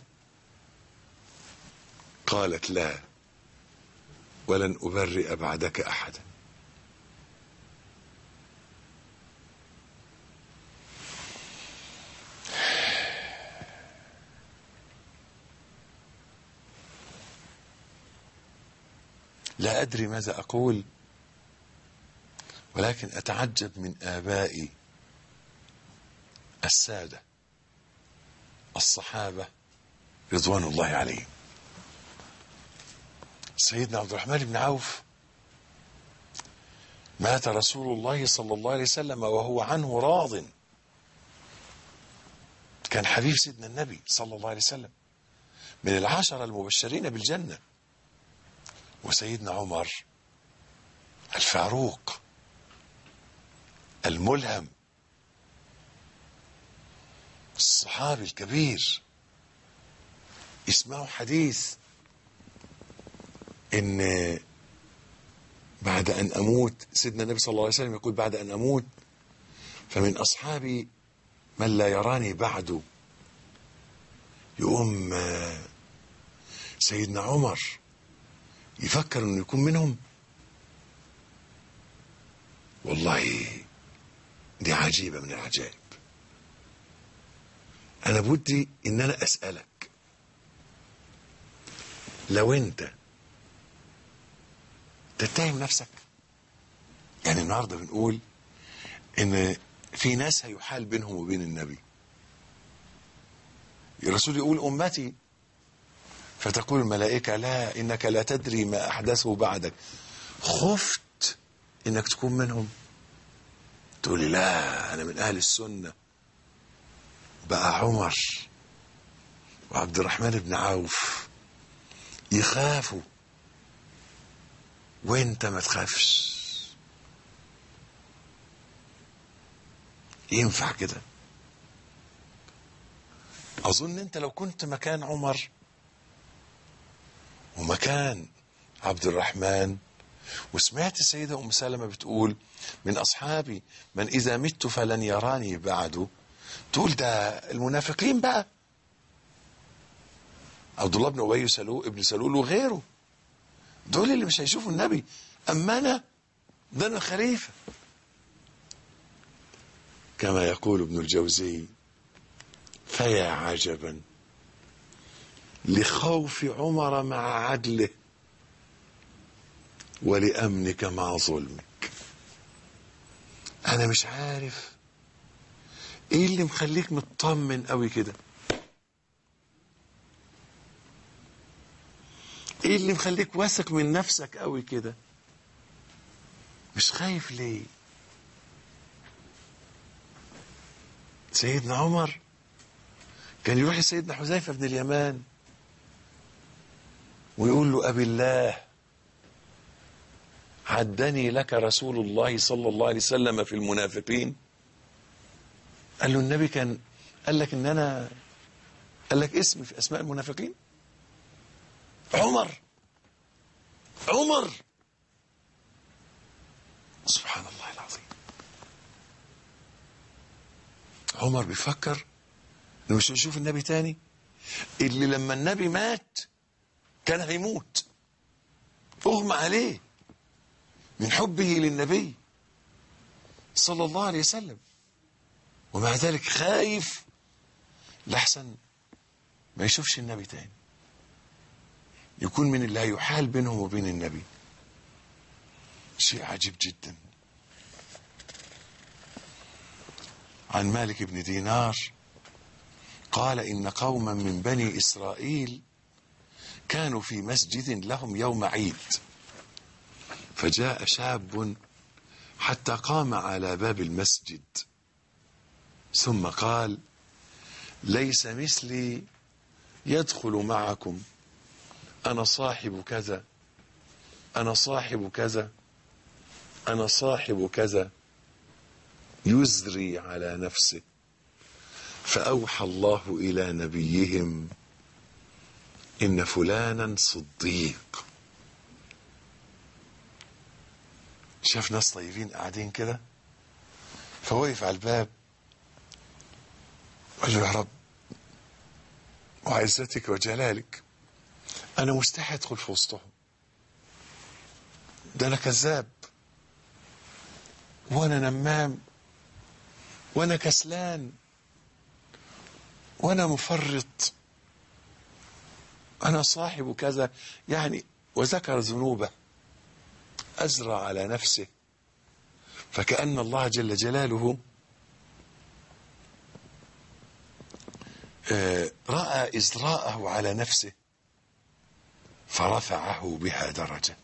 قالت لا ولن أبرئ بعدك أحدا. لا أدري ماذا أقول ولكن أتعجب من آبائي السادة الصحابة رضوان الله عليهم. سيدنا عبد الرحمن بن عوف مات رسول الله صلى الله عليه وسلم وهو عنه راض، كان حبيب سيدنا النبي صلى الله عليه وسلم من العشرة المبشرين بالجنة. وسيدنا عمر الفاروق الملهم الصحابي الكبير، يسمعوا حديث ان بعد ان اموت، سيدنا النبي صلى الله عليه وسلم يقول بعد ان اموت فمن اصحابي من لا يراني بعد. يقوم سيدنا عمر يفكر انه يكون منهم. والله دي عجيبة من العجائب. انا بدي ان انا اسألك، لو انت تتهم نفسك، يعني النهاردة بنقول ان في ناس هيحال بينهم وبين النبي، الرسول يقول امتي، فتقول الملائكة لا انك لا تدري ما احدثه بعدك، خفت انك تكون منهم؟ تقول لي لا انا من اهل السنة. بقى عمر وعبد الرحمن بن عوف يخافوا وانت ما تخافش، ينفع كده؟ اظن انت لو كنت مكان عمر ومكان عبد الرحمن وسمعت السيدة ام سلمة بتقول من اصحابي من اذا مت فلن يراني بعده، تقول ده المنافقين بقى، عبد الله بن ابي سلول ابن سلول وغيره، دول اللي مش هيشوفوا النبي. اما انا ده انا الخليفة. كما يقول ابن الجوزي فيا عجبا لخوف عمر مع عدله ولأمنك مع ظلمك. انا مش عارف ايه اللي مخليك مطمن قوي كده، ايه اللي مخليك واثق من نفسك قوي كده، مش خايف ليه؟ سيدنا عمر كان يروح لسيدنا حذيفة بن اليمان ويقول له أبي الله عدني لك رسول الله صلى الله عليه وسلم في المنافقين. قال له النبي كان قال لك ان انا قال لك اسمي في اسماء المنافقين؟ عمر عمر سبحان الله العظيم. عمر بيفكر انه مش هيشوف النبي تاني، اللي لما النبي مات كان هيموت، اغمى عليه من حبه للنبي صلى الله عليه وسلم، ومع ذلك خايف لحسن ما يشوفش النبي تاني، يكون من اللي هيحال بينهم وبين النبي. شيء عجيب جدا. عن مالك بن دينار قال إن قوما من بني إسرائيل كانوا في مسجد لهم يوم عيد، فجاء شاب حتى قام على باب المسجد ثم قال ليس مثلي يدخل معكم، أنا صاحب كذا أنا صاحب كذا أنا صاحب كذا، يزري على نفسه. فأوحى الله إلى نبيهم إن فلانا صديق. شاف ناس طيبين قاعدين كده، فوقف على الباب وقال له يا رب وعزتك وجلالك أنا مستحي أدخل في وسطهم، ده أنا كذاب وأنا نمام وأنا كسلان وأنا مفرط، أنا صاحب كذا يعني، وذكر ذنوبه أزرى على نفسه. فكأن الله جل جلاله رأى إزراءه على نفسه فرفعه بها درجة.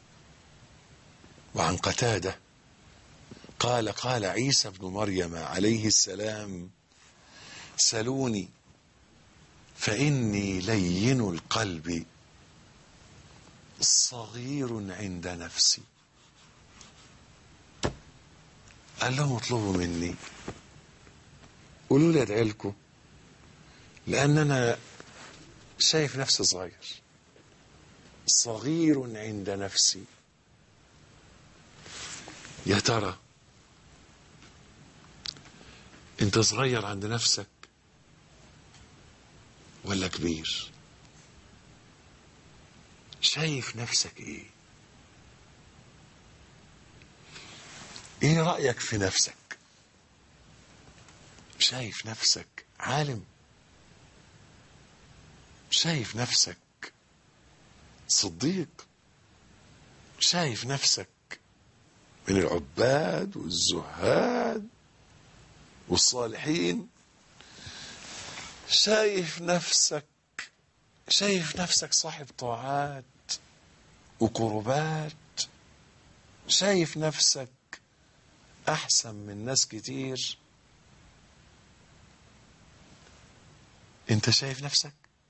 وعن قتادة قال قال عيسى ابن مريم عليه السلام سلوني فإني لين القلب صغير عند نفسي. قال لهم اطلبوا مني، قولوا لي ادعي لكم، لأن أنا شايف نفسي صغير، صغير عند نفسي. يا ترى انت صغير عند نفسك ولا كبير؟ شايف نفسك ايه؟ ايه رأيك في نفسك؟ شايف نفسك عالم؟ شايف نفسك صديق؟ شايف نفسك من العباد والزهاد والصالحين؟ شايف نفسك شايف نفسك صاحب طاعات وقربات؟ شايف نفسك أحسن من ناس كتير؟ أنت شايف نفسك؟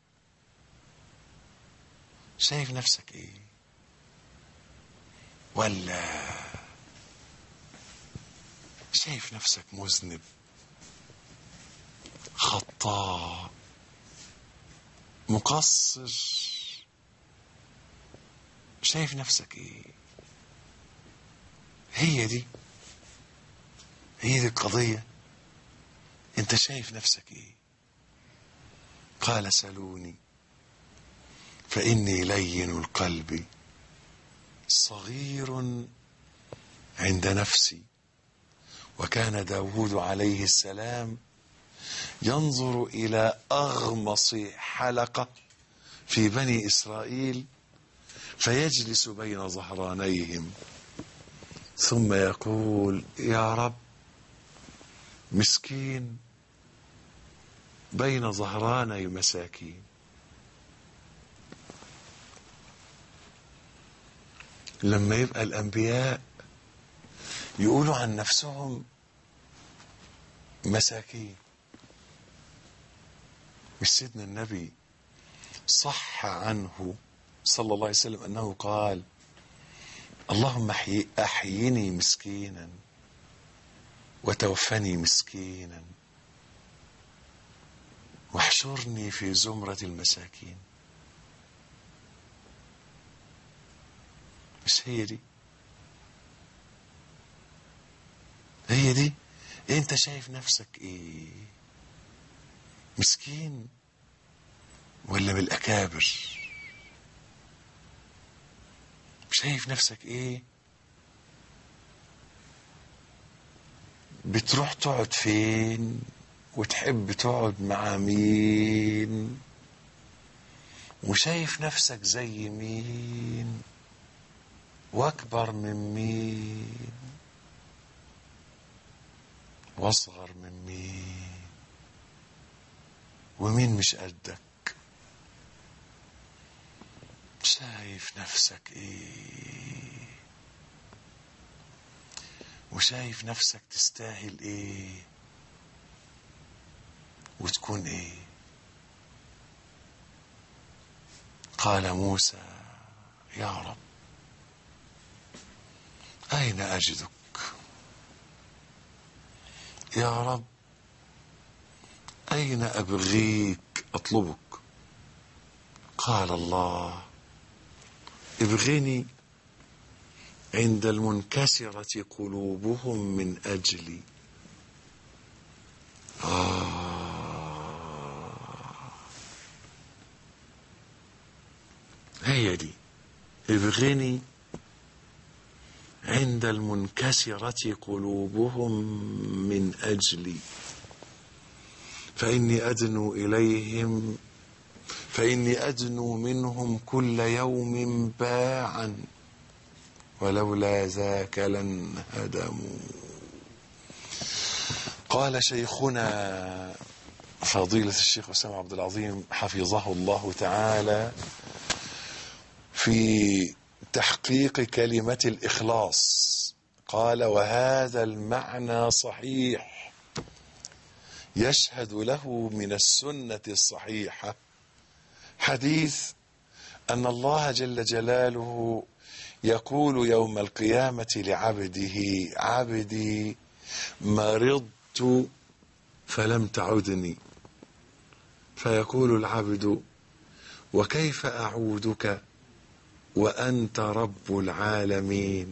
شايف نفسك إيه؟ ولا شايف نفسك مذنب خطاء مقصر؟ شايف نفسك ايه؟ هي دي هي دي القضية. انت شايف نفسك ايه؟ قال سلوني فإني لين القلب صغير عند نفسي. وكان داود عليه السلام ينظر إلى أغمص حلقة في بني إسرائيل فيجلس بين ظهرانيهم ثم يقول يا رب مسكين بين ظهراني مساكين. لما يبقى الأنبياء يقولوا عن نفسهم مساكين، مش سيدنا النبي صح عنه صلى الله عليه وسلم أنه قال اللهم أحيني مسكينا وتوفني مسكينا واحشرني في زمرة المساكين؟ مش هي دي هي دي انت شايف نفسك ايه؟ مسكين ولا من الأكابر؟ شايف نفسك ايه؟ بتروح تقعد فين وتحب تقعد مع مين؟ وشايف نفسك زي مين واكبر من مين واصغر من مين ومين مش قدك؟ شايف نفسك ايه؟ وشايف نفسك تستاهل ايه وتكون ايه؟ قال موسى يا رب أين أجدك؟ يا رب أين أبغيك أطلبك؟ قال الله ابغني عند المنكسرة قلوبهم من أجلي. آه هي دي ابغني عند المنكسرة قلوبهم من أجلي فإني أدنو إليهم فإني أدنو منهم كل يوم باعا ولولا ذاك لانهدموا. قال شيخنا فضيلة الشيخ أسامة عبد العظيم حفظه الله تعالى في تحقيق كلمة الإخلاص قال: وهذا المعنى صحيح يشهد له من السنة الصحيحة حديث أن الله جل جلاله يقول يوم القيامة لعبده: عبدي مرضت فلم تعدني. فيقول العبد: وكيف أعودك وأنت رب العالمين؟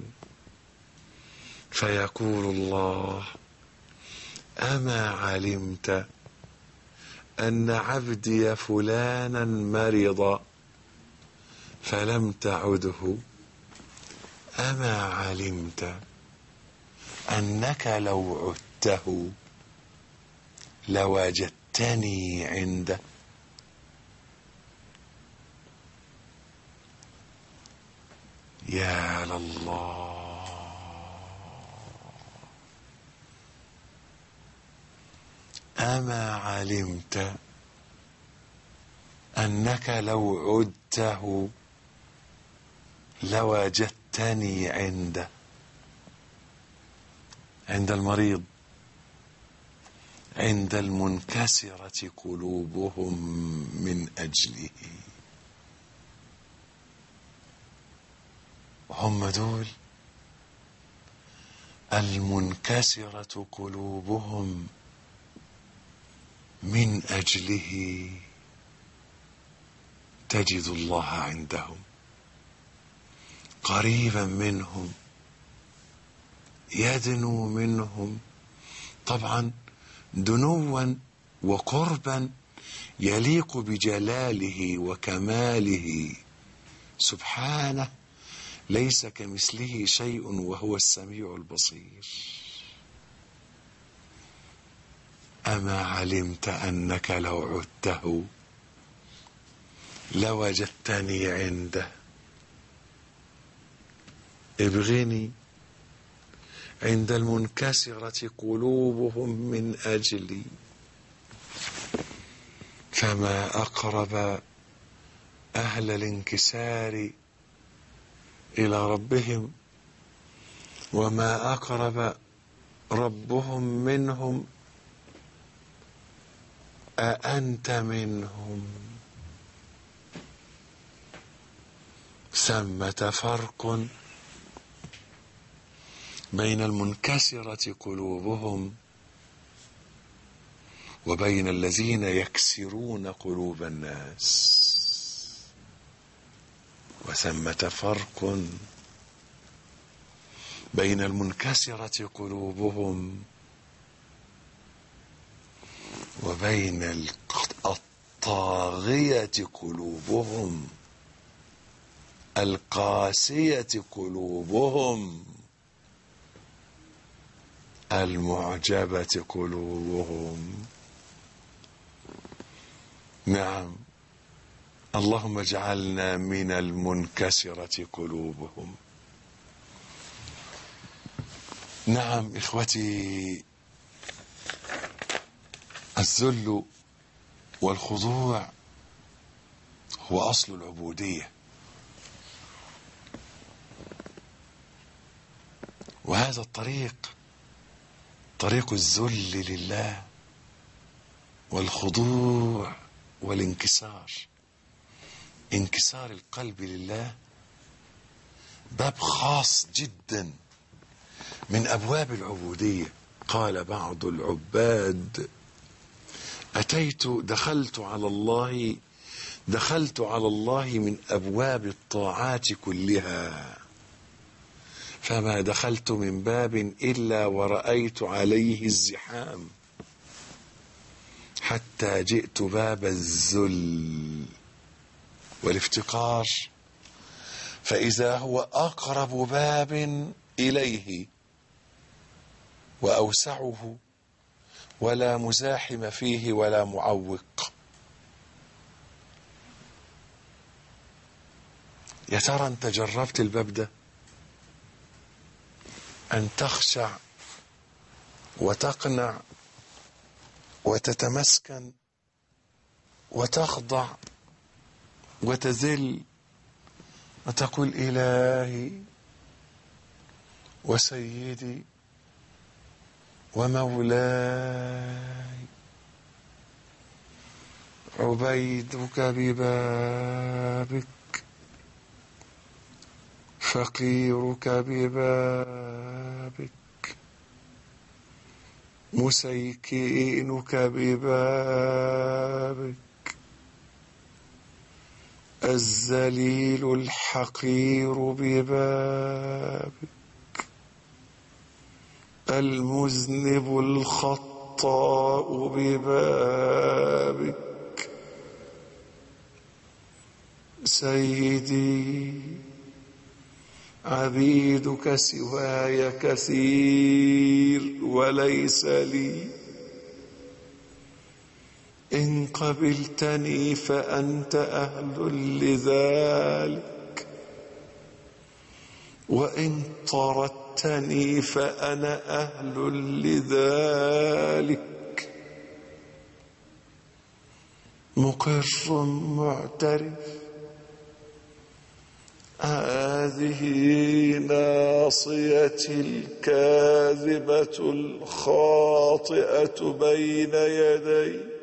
فيقول الله: أما علمت أن عبدي فلانا مرض فلم تعده؟ أما علمت أنك لو عدته لوجدتني عنده؟ يا لله، أما علمت أنك لو عدته لوجدتني عنده؟ عند المريض، عند المنكسرة قلوبهم من أجله. هم دول المنكسرة قلوبهم من أجله تجد الله عندهم قريبا منهم، يدنو منهم، طبعا دنوا وقربا يليق بجلاله وكماله سبحانه، ليس كمثله شيء وهو السميع البصير. أما علمت أنك لو عدته لوجدتني عنده؟ ابغني عند المنكسرة قلوبهم من أجلي. فما أقرب أهل الانكسار إلى ربهم، وما أقرب ربهم منهم. أأنت منهم؟ ثمة فرق بين المنكسرة قلوبهم وبين الذين يكسرون قلوب الناس، وثمة فرق بين المنكسرة قلوبهم وبين الطاغية قلوبهم، القاسية قلوبهم، المعجبة قلوبهم. نعم، اللهم اجعلنا من المنكسرة قلوبهم. نعم إخوتي، الذل والخضوع هو أصل العبودية، وهذا الطريق طريق الذل لله والخضوع والانكسار. انكسار القلب لله باب خاص جدا من أبواب العبودية. قال بعض العباد: أتيت دخلت على الله دخلت على الله من أبواب الطاعات كلها، فما دخلت من باب إلا ورأيت عليه الزحام، حتى جئت باب الذل والافتقار، فإذا هو أقرب باب إليه وأوسعه، ولا مزاحم فيه ولا معوق. يا ترى أنت جربت الباب ده؟ أن تخشع وتقنع وتتمسكن وتخضع وتذل وتقول إلهي وسيدي ومولاي عبيدك ببابك فقيرك ببابك مسيكينك ببابك الذليل الحقير ببابك المذنب الخطاء ببابك سيدي عبيدك سواي كثير وليس لي إن قبلتني فأنت أهل لذلك وإن طردتني فأنا أهل لذلك مقر معترف هذه ناصيتي الكاذبة الخاطئة بين يديك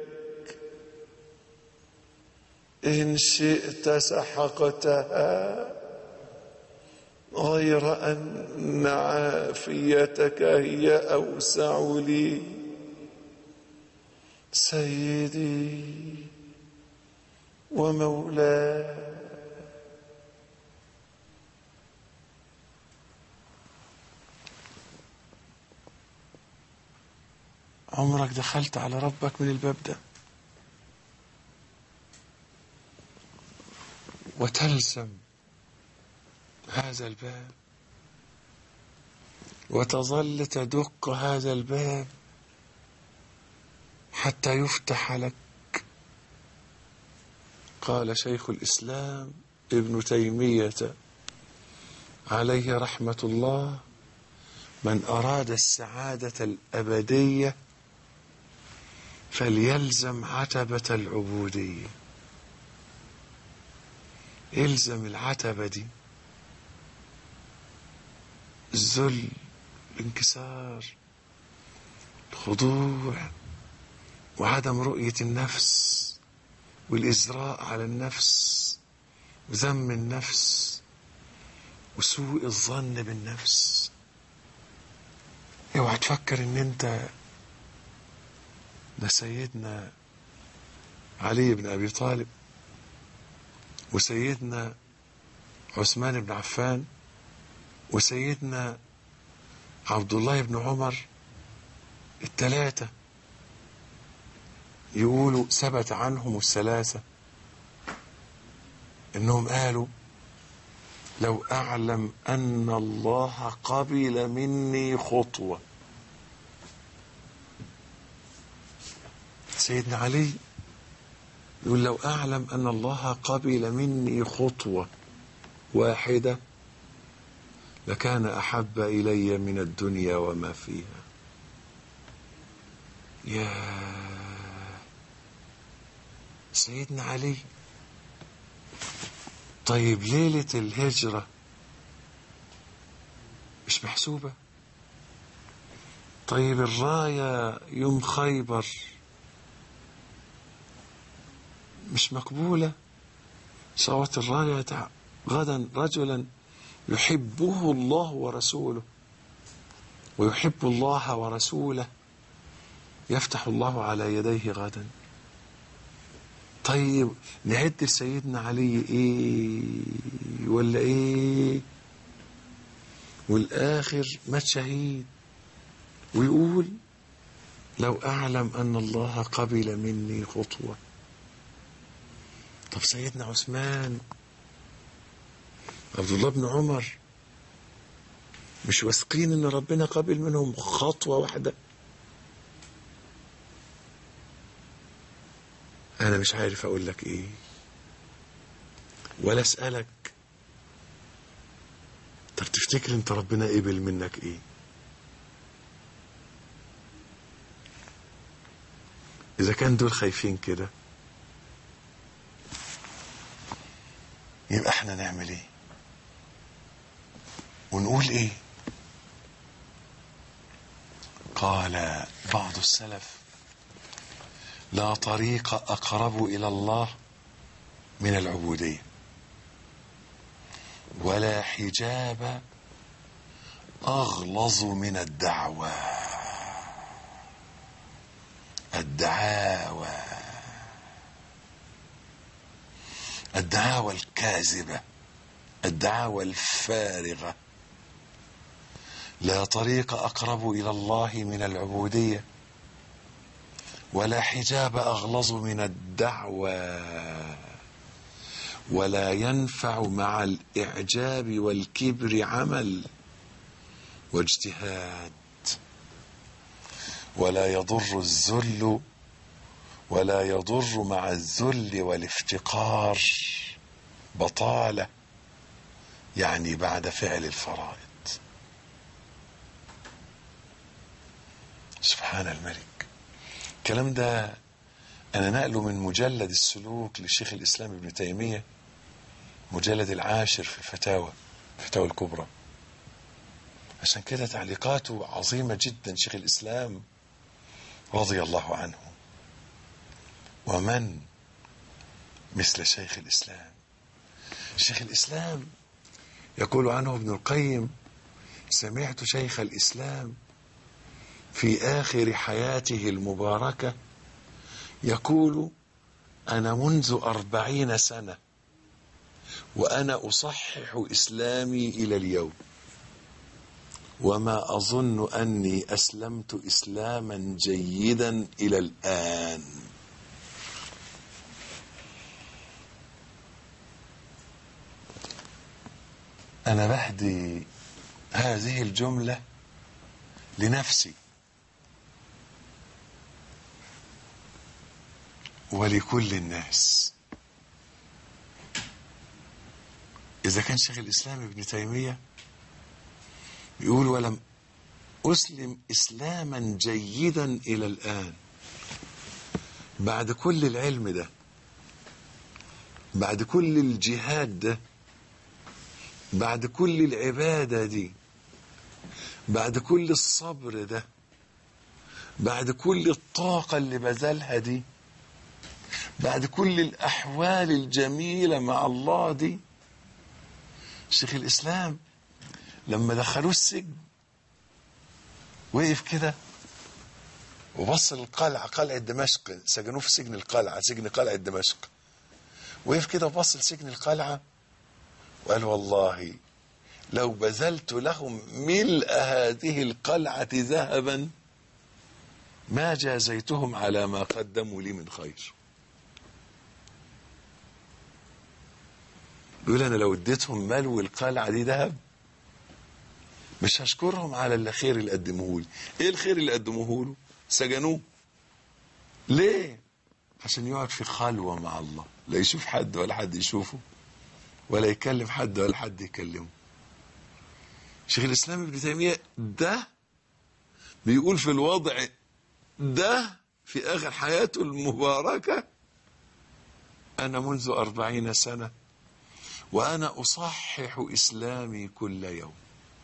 إن شئت سحقتها غير أن عافيتك هي أوسع لي سيدي ومولاي. عمرك دخلت على ربك من الباب ده وتلزم هذا الباب وتظل تدق هذا الباب حتى يفتح لك؟ قال شيخ الإسلام ابن تيمية عليه رحمة الله: من أراد السعادة الأبدية فليلزم عتبة العبودية. الزم العتبة دي، الذل، الانكسار، الخضوع، وعدم رؤية النفس، والإزراء على النفس، وذم النفس، وسوء الظن بالنفس. اوعى تفكر ان انت ده سيدنا علي بن ابي طالب وسيدنا عثمان بن عفان وسيدنا عبد الله بن عمر، الثلاثة يقولوا ثبت عنهم الثلاثة انهم قالوا: لو اعلم ان الله قبل مني خطوة. سيدنا علي يقول: لو اعلم ان الله قبل مني خطوة واحدة لكان احب الي من الدنيا وما فيها. يا سيدنا علي. طيب ليلة الهجرة مش محسوبة؟ طيب الراية يوم خيبر مش مقبولة؟ صوت الراية غدا رجلا يحبه الله ورسوله ويحب الله ورسوله يفتح الله على يديه غدا. طيب نعد سيدنا علي ايه ولا ايه؟ والاخر مات شهيد ويقول: لو اعلم ان الله قبل مني خطوة. طب سيدنا عثمان، عبد الله بن عمر، مش واثقين ان ربنا قبل منهم خطوة واحدة؟ انا مش عارف اقول لك ايه ولا اسألك. طب تفتكر انت ربنا قبل منك ايه؟ اذا كان دول خايفين كده يبقى احنا نعمل ايه؟ ونقول ايه؟ قال بعض السلف: لا طريق اقرب الى الله من العبودية، ولا حجاب اغلظ من الدعوة. الدعاوى الدعاوى الكاذبة، الدعاوى الفارغة. لا طريق أقرب إلى الله من العبودية، ولا حجاب أغلظ من الدعوى، ولا ينفع مع الإعجاب والكبر عمل واجتهاد، ولا يضر الذل، ولا يضر مع الذل والافتقار بطالة، يعني بعد فعل الفرائض. سبحان الملك. الكلام ده أنا نقله من مجلد السلوك للشيخ الإسلام ابن تيمية، مجلد العاشر في الفتاوى الفتاوى الكبرى. عشان كده تعليقاته عظيمة جدا شيخ الإسلام رضي الله عنه. ومن مثل شيخ الإسلام؟ شيخ الإسلام يقول عنه ابن القيم: سمعت شيخ الإسلام في آخر حياته المباركة يقول: أنا منذ أربعين سنة وأنا أصحح إسلامي إلى اليوم، وما أظن أني أسلمت إسلاما جيدا إلى الآن. أنا بهدي هذه الجملة لنفسي ولكل الناس. إذا كان شيخ الإسلام ابن تيمية يقول: ولم أسلم إسلاما جيدا إلى الآن، بعد كل العلم ده، بعد كل الجهاد ده، بعد كل العبادة دي، بعد كل الصبر ده، بعد كل الطاقة اللي بذلها دي، بعد كل الأحوال الجميلة مع الله دي، شيخ الإسلام لما دخلوه السجن وقف كده وبص للقلعة، قلعة دمشق، سجنوه في سجن القلعة، سجن قلعة دمشق. وقف كده وبص لسجن القلعة وقال: والله لو بذلت لهم ملء هذه القلعة ذهبا ما جازيتهم على ما قدموا لي من خير. بيقول: أنا لو اديتهم ملو القلعة دي ذهب مش هشكرهم على الخير اللي قدموه لي. ايه الخير اللي قدموه له؟ سجنوه ليه؟ عشان يقعد في خلوة مع الله، لا يشوف حد ولا حد يشوفه، ولا يكلم حد ولا حد يكلمه. شيخ الإسلام ابن تيمية ده بيقول في الوضع ده في آخر حياته المباركة: أنا منذ أربعين سنة وأنا أصحح إسلامي كل يوم.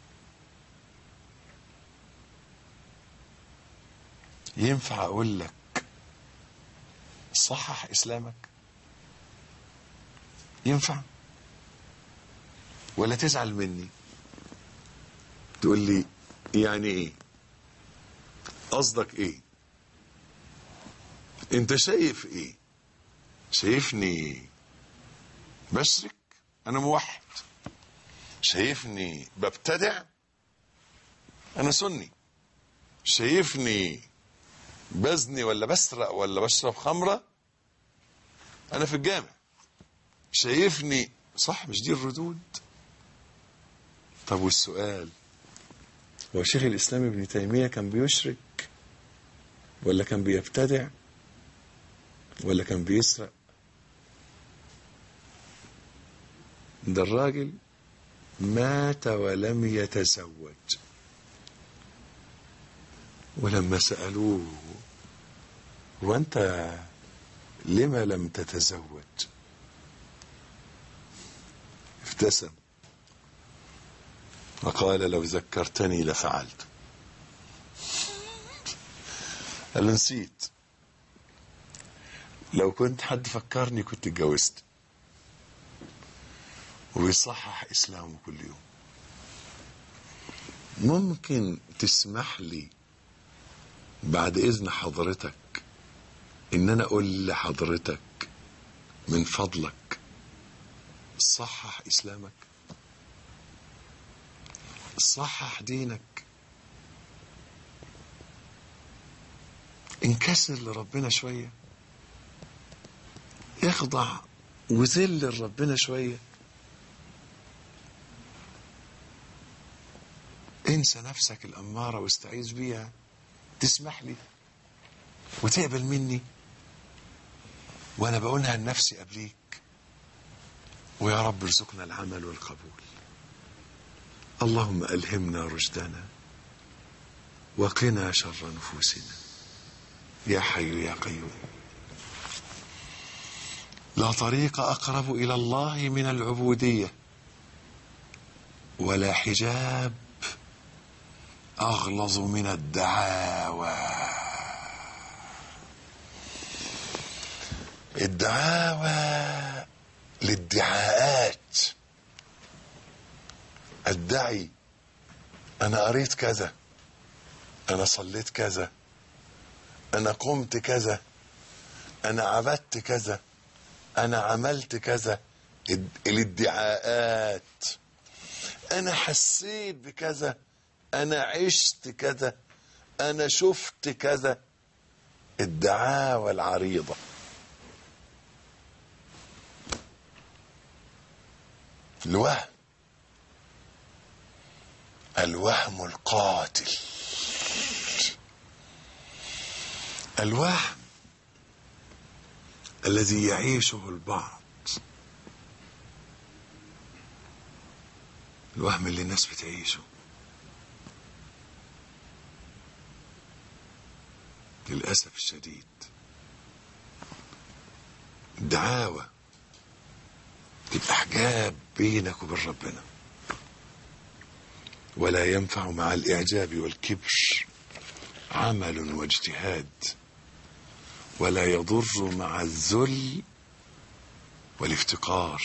ينفع أقول لك صحح إسلامك؟ ينفع؟ ولا تزعل مني تقول لي يعني إيه؟ قصدك إيه؟ أنت شايف إيه؟ شايفني بشرك؟ أنا موحد. شايفني ببتدع؟ أنا سني. شايفني بزني ولا بسرق ولا بشرب خمرة؟ أنا في الجامع. شايفني صح؟ مش دي الردود؟ طب والسؤال: هو شيخ الإسلام ابن تيمية كان بيشرك ولا كان بيبتدع ولا كان بيسرق؟ ده الراجل مات ولم يتزوج، ولما سألوه: وأنت لما لم تتزوج؟ ابتسم وقال لو ذكرتني لفعلت. قال له نسيت، لو كنت حد فكرني كنت اتجوزت. ويصحح اسلامه كل يوم. ممكن تسمح لي بعد اذن حضرتك ان انا اقول لحضرتك من فضلك صحح اسلامك، صحح دينك، انكسر لربنا شوية، اخضع وذل لربنا شوية، انسى نفسك الأمارة واستعيذ بيها، تسمح لي وتقبل مني وانا بقولها لنفسي قبليك. ويا رب ارزقنا العمل والقبول. اللهم ألهمنا رشدنا وقنا شر نفوسنا يا حي يا قيوم. لا طريق أقرب إلى الله من العبودية، ولا حجاب أغلظ من الدعاوى. الدعاوى للدعاءات، أدعي أنا قريت كذا، أنا صليت كذا، أنا قمت كذا، أنا عبدت كذا، أنا عملت كذا. الادعاءات، أنا حسيت بكذا، أنا عشت كذا، أنا شفت كذا. الدعاوى العريضة. الوهم، الوهم القاتل. الوهم الذي يعيشه البعض، الوهم اللي الناس بتعيشه للأسف الشديد. الدعاوى تبقى حجاب بينك وبين ربنا، ولا ينفع مع الإعجاب والكبر عمل واجتهاد، ولا يضر مع الذل والافتقار.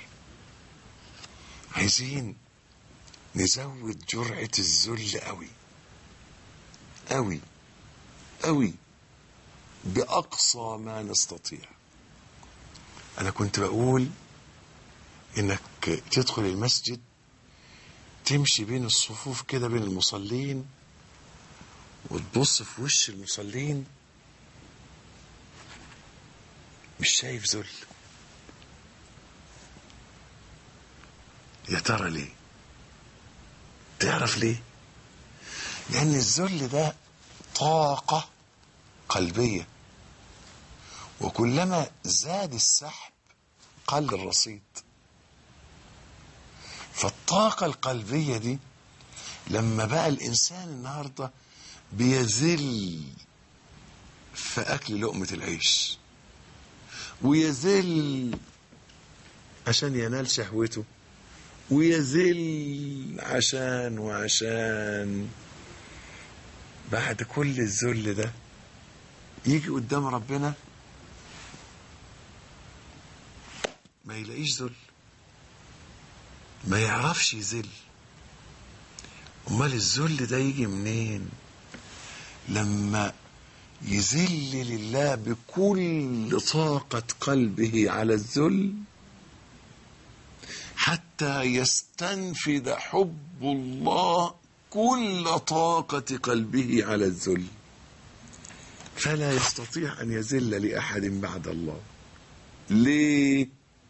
عايزين نزود جرعة الذل قوي قوي قوي بأقصى ما نستطيع. أنا كنت بقول إنك تدخل المسجد تمشي بين الصفوف كده بين المصلين وتبص في وش المصلين مش شايف ذل. يا ترى ليه؟ تعرف ليه؟ لأن الذل ده طاقة قلبية، وكلما زاد السحب قل الرصيد. فالطاقة القلبية دي لما بقى الإنسان النهاردة بيذل في أكل لقمة العيش، ويذل عشان ينال شهوته، ويذل عشان وعشان بعد كل الذل ده يجي قدام ربنا ما يلاقيش ذل، ما يعرفش يذل. امال الذل ده يجي منين؟ لما يذل لله بكل طاقة قلبه على الذل حتى يستنفذ حب الله كل طاقة قلبه على الذل، فلا يستطيع أن يذل لأحد بعد الله. ليه؟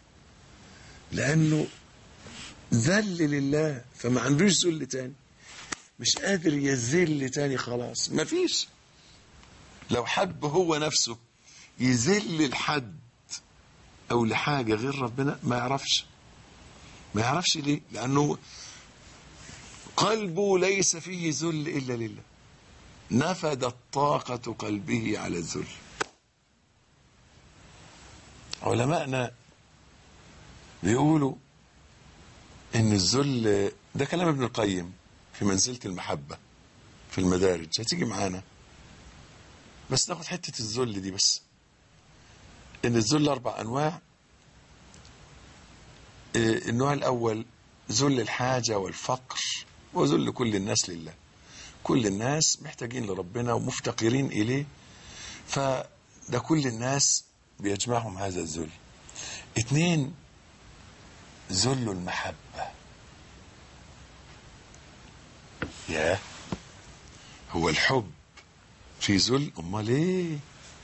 لأنه ذل لله فما عندوش ذل تاني، مش قادر يذل تاني، خلاص ما فيش. لو حب هو نفسه يذل لحد أو لحاجة غير ربنا ما يعرفش، ما يعرفش. ليه؟ لأنه قلبه ليس فيه ذل إلا لله، نفدت طاقة قلبه على الذل. علماءنا بيقولوا إن الذل ده كلام ابن القيم في منزلة المحبة في المدارج، هتيجي معانا بس ناخد حتة الذل دي بس. ان الذل اربع انواع. النوع الاول ذل الحاجة والفقر وذل كل الناس لله. كل الناس محتاجين لربنا ومفتقرين اليه، فده كل الناس بيجمعهم هذا الذل. اتنين ذل المحبة. ياه، هو الحب في ذل؟ امال ايه؟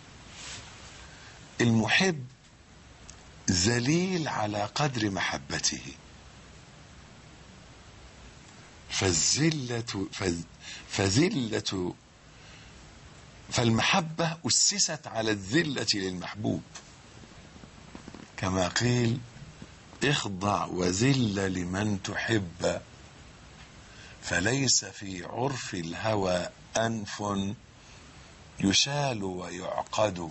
المحب ذليل على قدر محبته، فالذلة فذلة فالمحبة أسست على الذلة للمحبوب، كما قيل اخضع وذل لمن تحب، فليس في عرف الهوى أنف يشال ويعقد.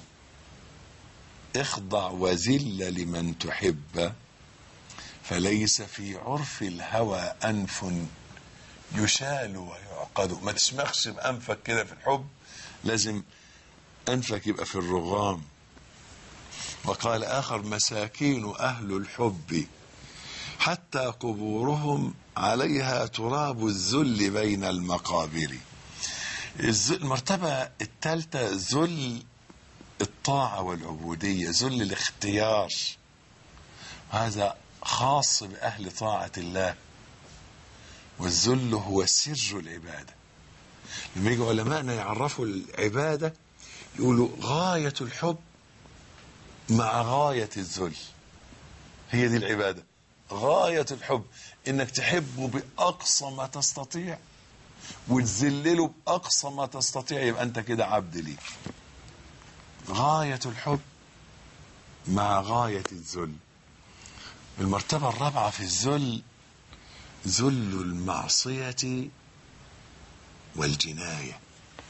اخضع وذل لمن تحب، فليس في عرف الهوى أنف يشال ويعقد. ما تشمخش بأنفك كده في الحب، لازم أنفك يبقى في الرغام. وقال آخر مساكين أهل الحب حتى قبورهم عليها تراب الذل بين المقابر. المرتبة الثالثة ذل الطاعة والعبودية، ذل الاختيار، هذا خاص بأهل طاعة الله. والذل هو سر العبادة. لما يجي علماءنا يعرفوا العبادة يقولوا غاية الحب مع غاية الذل، هي دي العبادة. غاية الحب انك تحبه بأقصى ما تستطيع وتذلله بأقصى ما تستطيع، يبقى انت كده عبد ليه. غاية الحب مع غاية الذل. المرتبة الرابعة في الذل ذل المعصية والجناية.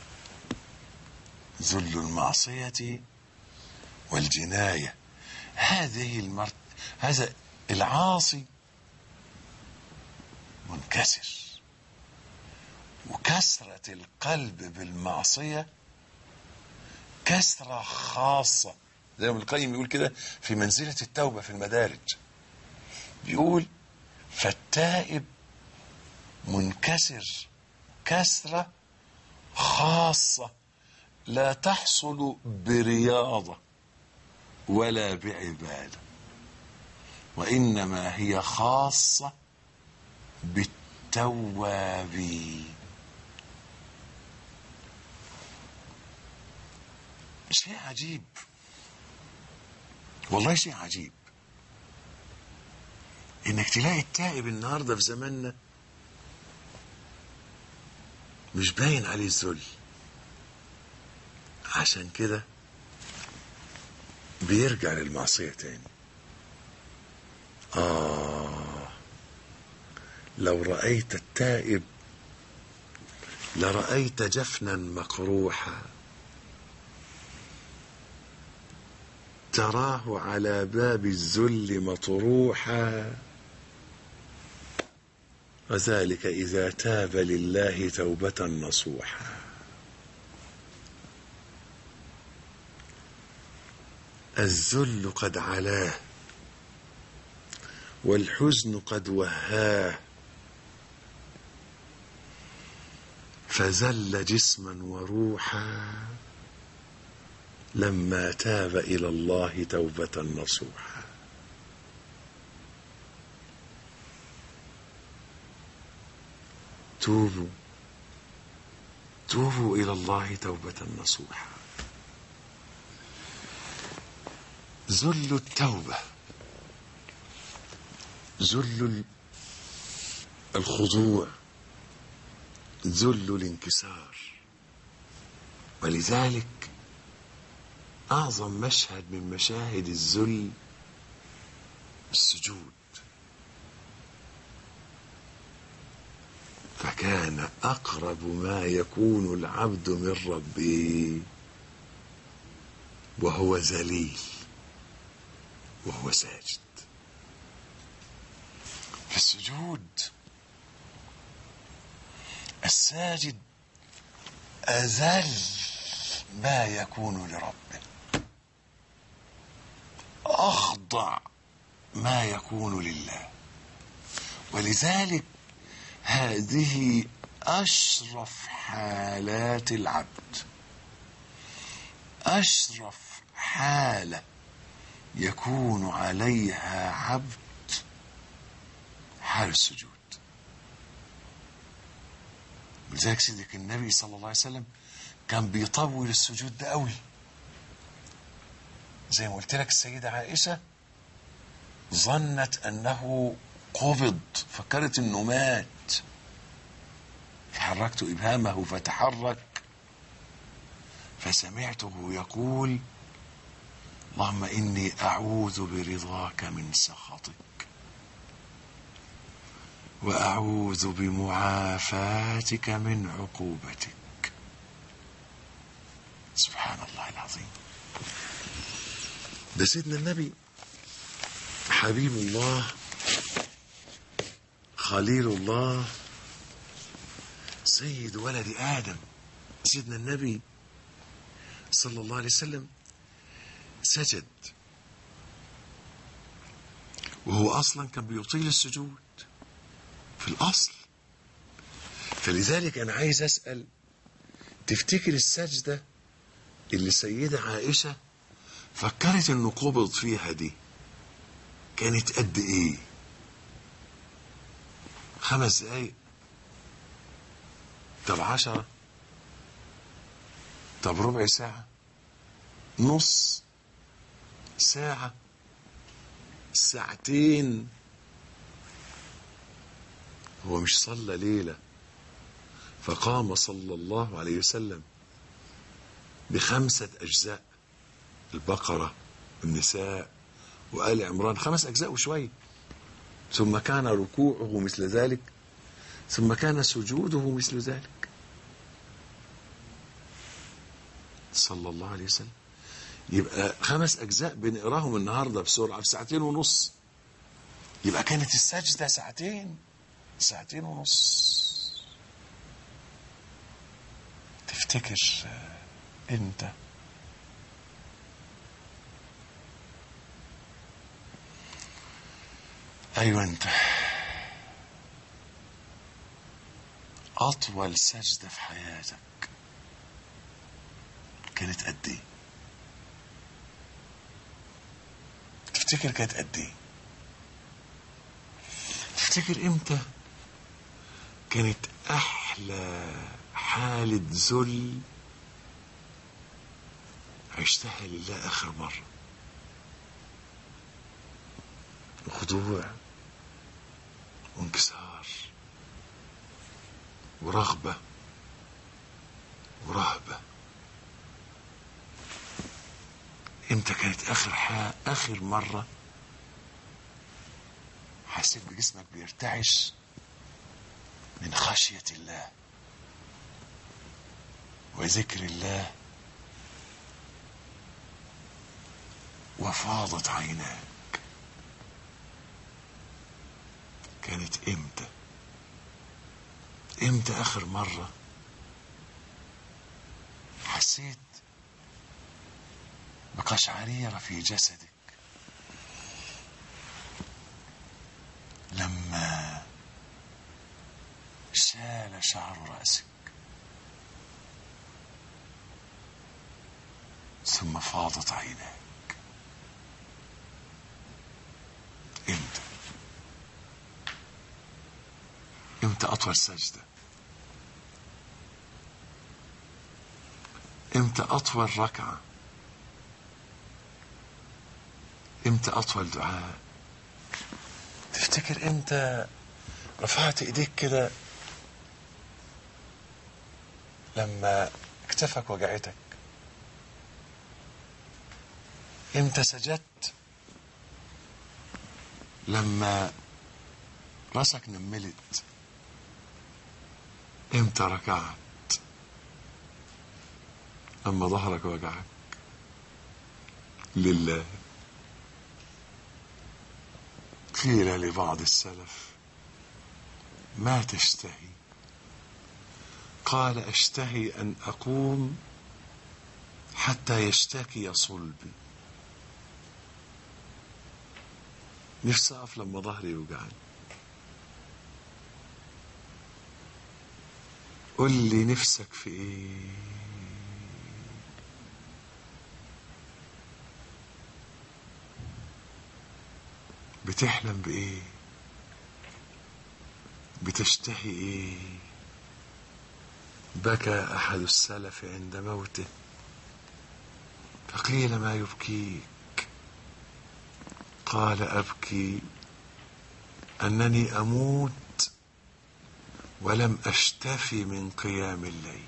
ذل المعصية والجناية، هذه المرت... هذا العاصي منكسر، وكسرة القلب بالمعصية كسرة خاصة، زي ما ابن القيم يقول كده في منزلة التوبة في المدارج، بيقول فالتائب منكسر كسرة خاصة لا تحصل برياضة ولا بعبادة، وإنما هي خاصة بالتوابين. شيء عجيب والله، شيء عجيب انك تلاقي التائب النهارده في زماننا مش باين عليه الذل، عشان كده بيرجع للمعصية تاني. آه لو رأيت التائب لرأيت جفنا مقروحا تراه على باب الذل مطروحا، وذلك إذا تاب لله توبة نصوحا. الذل قد علاه والحزن قد وهاه، فذل جسما وروحا لما تاب إلى الله توبة نصوحا. توبوا توبوا إلى الله توبة نصوحا. ذل التوبة، ذل الخضوع، ذل الانكسار. ولذلك أعظم مشهد من مشاهد الذل السجود. فكان أقرب ما يكون العبد من ربه وهو ذليل وهو ساجد. في السجود الساجد أذل ما يكون لربه، أخضع ما يكون لله. ولذلك هذه أشرف حالات العبد، أشرف حالة يكون عليها عبد حال السجود. ولذلك سيدك النبي صلى الله عليه وسلم كان بيطول السجود ده قوي. زي ما قلت لك السيدة عائشة ظنت أنه قبض، فكرت أنه مات، فحركت إبهامه فتحرك فسمعته يقول: اللهم إني أعوذ برضاك من سخطك وأعوذ بمعافاتك من عقوبتك. سبحان الله العظيم. ده سيدنا النبي حبيب الله خليل الله سيد ولد آدم. سيدنا النبي صلى الله عليه وسلم سجد، وهو أصلا كان بيطيل السجود في الأصل. فلذلك أنا عايز أسأل، تفتكر السجدة اللي سيدة عائشة فكرت إنه قبض فيها دي كانت قد إيه؟ خمس دقايق؟ طب عشرة؟ طب ربع ساعة؟ نص ساعة؟ ساعتين؟ هو مش صلى ليلة فقام صلى الله عليه وسلم بخمسة أجزاء، البقرة النساء وآل عمران، خمس أجزاء وشوي، ثم كان ركوعه مثل ذلك، ثم كان سجوده مثل ذلك صلى الله عليه وسلم. يبقى خمس أجزاء بنقراهم النهاردة بسرعة في ساعتين ونص، يبقى كانت السجدة ساعتين، ساعتين ونص. تفتكر انت ايوه انت اطول سجدة في حياتك كانت قد ايه؟ تفتكر كانت قد ايه؟ تفتكر امتى كانت احلى حالة ذل عشتها لله اخر مرة؟ وخضوع وانكسار ورغبة ورهبة. امتى كانت اخر حا... اخر مرة حسيت بجسمك بيرتعش من خشية الله وذكر الله وفاضت عيناك؟ كانت امتى؟ امتى اخر مرة حسيت بقشعريرة في جسدك لما شال شعر رأسك ثم فاضت عيناك؟ امتى؟ امتى اطول سجدة؟ امتى اطول ركعة؟ امتى اطول دعاء؟ تفتكر امتى رفعت ايديك كده لما كتفك وجعتك؟ امتى سجدت لما راسك نملت؟ امتى ركعت لما ظهرك وجعك لله؟ قيل لبعض السلف: ما تشتهي قال أشتهي أن أقوم حتى يشتكي صلبي. نفسي أقف لما ظهري يوجعني. قل لي نفسك في إيه؟ بتحلم بإيه؟ بتشتهي إيه؟ بكى أحد السلف عند موته فقيل ما يبكيك؟ قال أبكي أنني أموت ولم أشتفي من قيام الليل.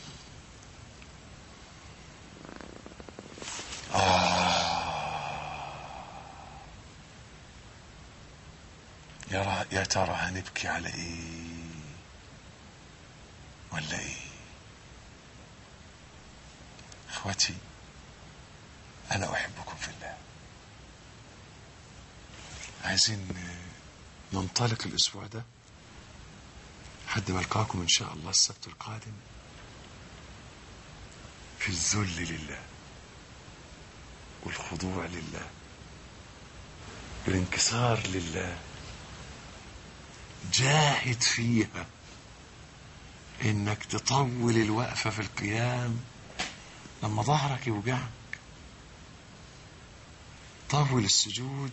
آه يا يا ترى هنبكي على إيه ولا إيه؟ إخوتي أنا أحبكم في الله. عايزين ننطلق الأسبوع ده حد ما ألقاكم إن شاء الله السبت القادم في الذل لله والخضوع لله والانكسار لله. جاهد فيها إنك تطول الوقفة في القيام لما ظهرك يوجعك. طول السجود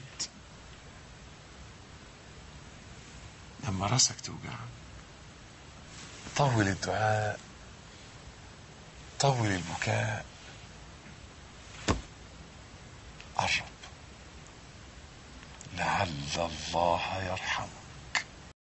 لما راسك توجعك. طول الدعاء، طول البكاء. قرب لعل الله يرحمه.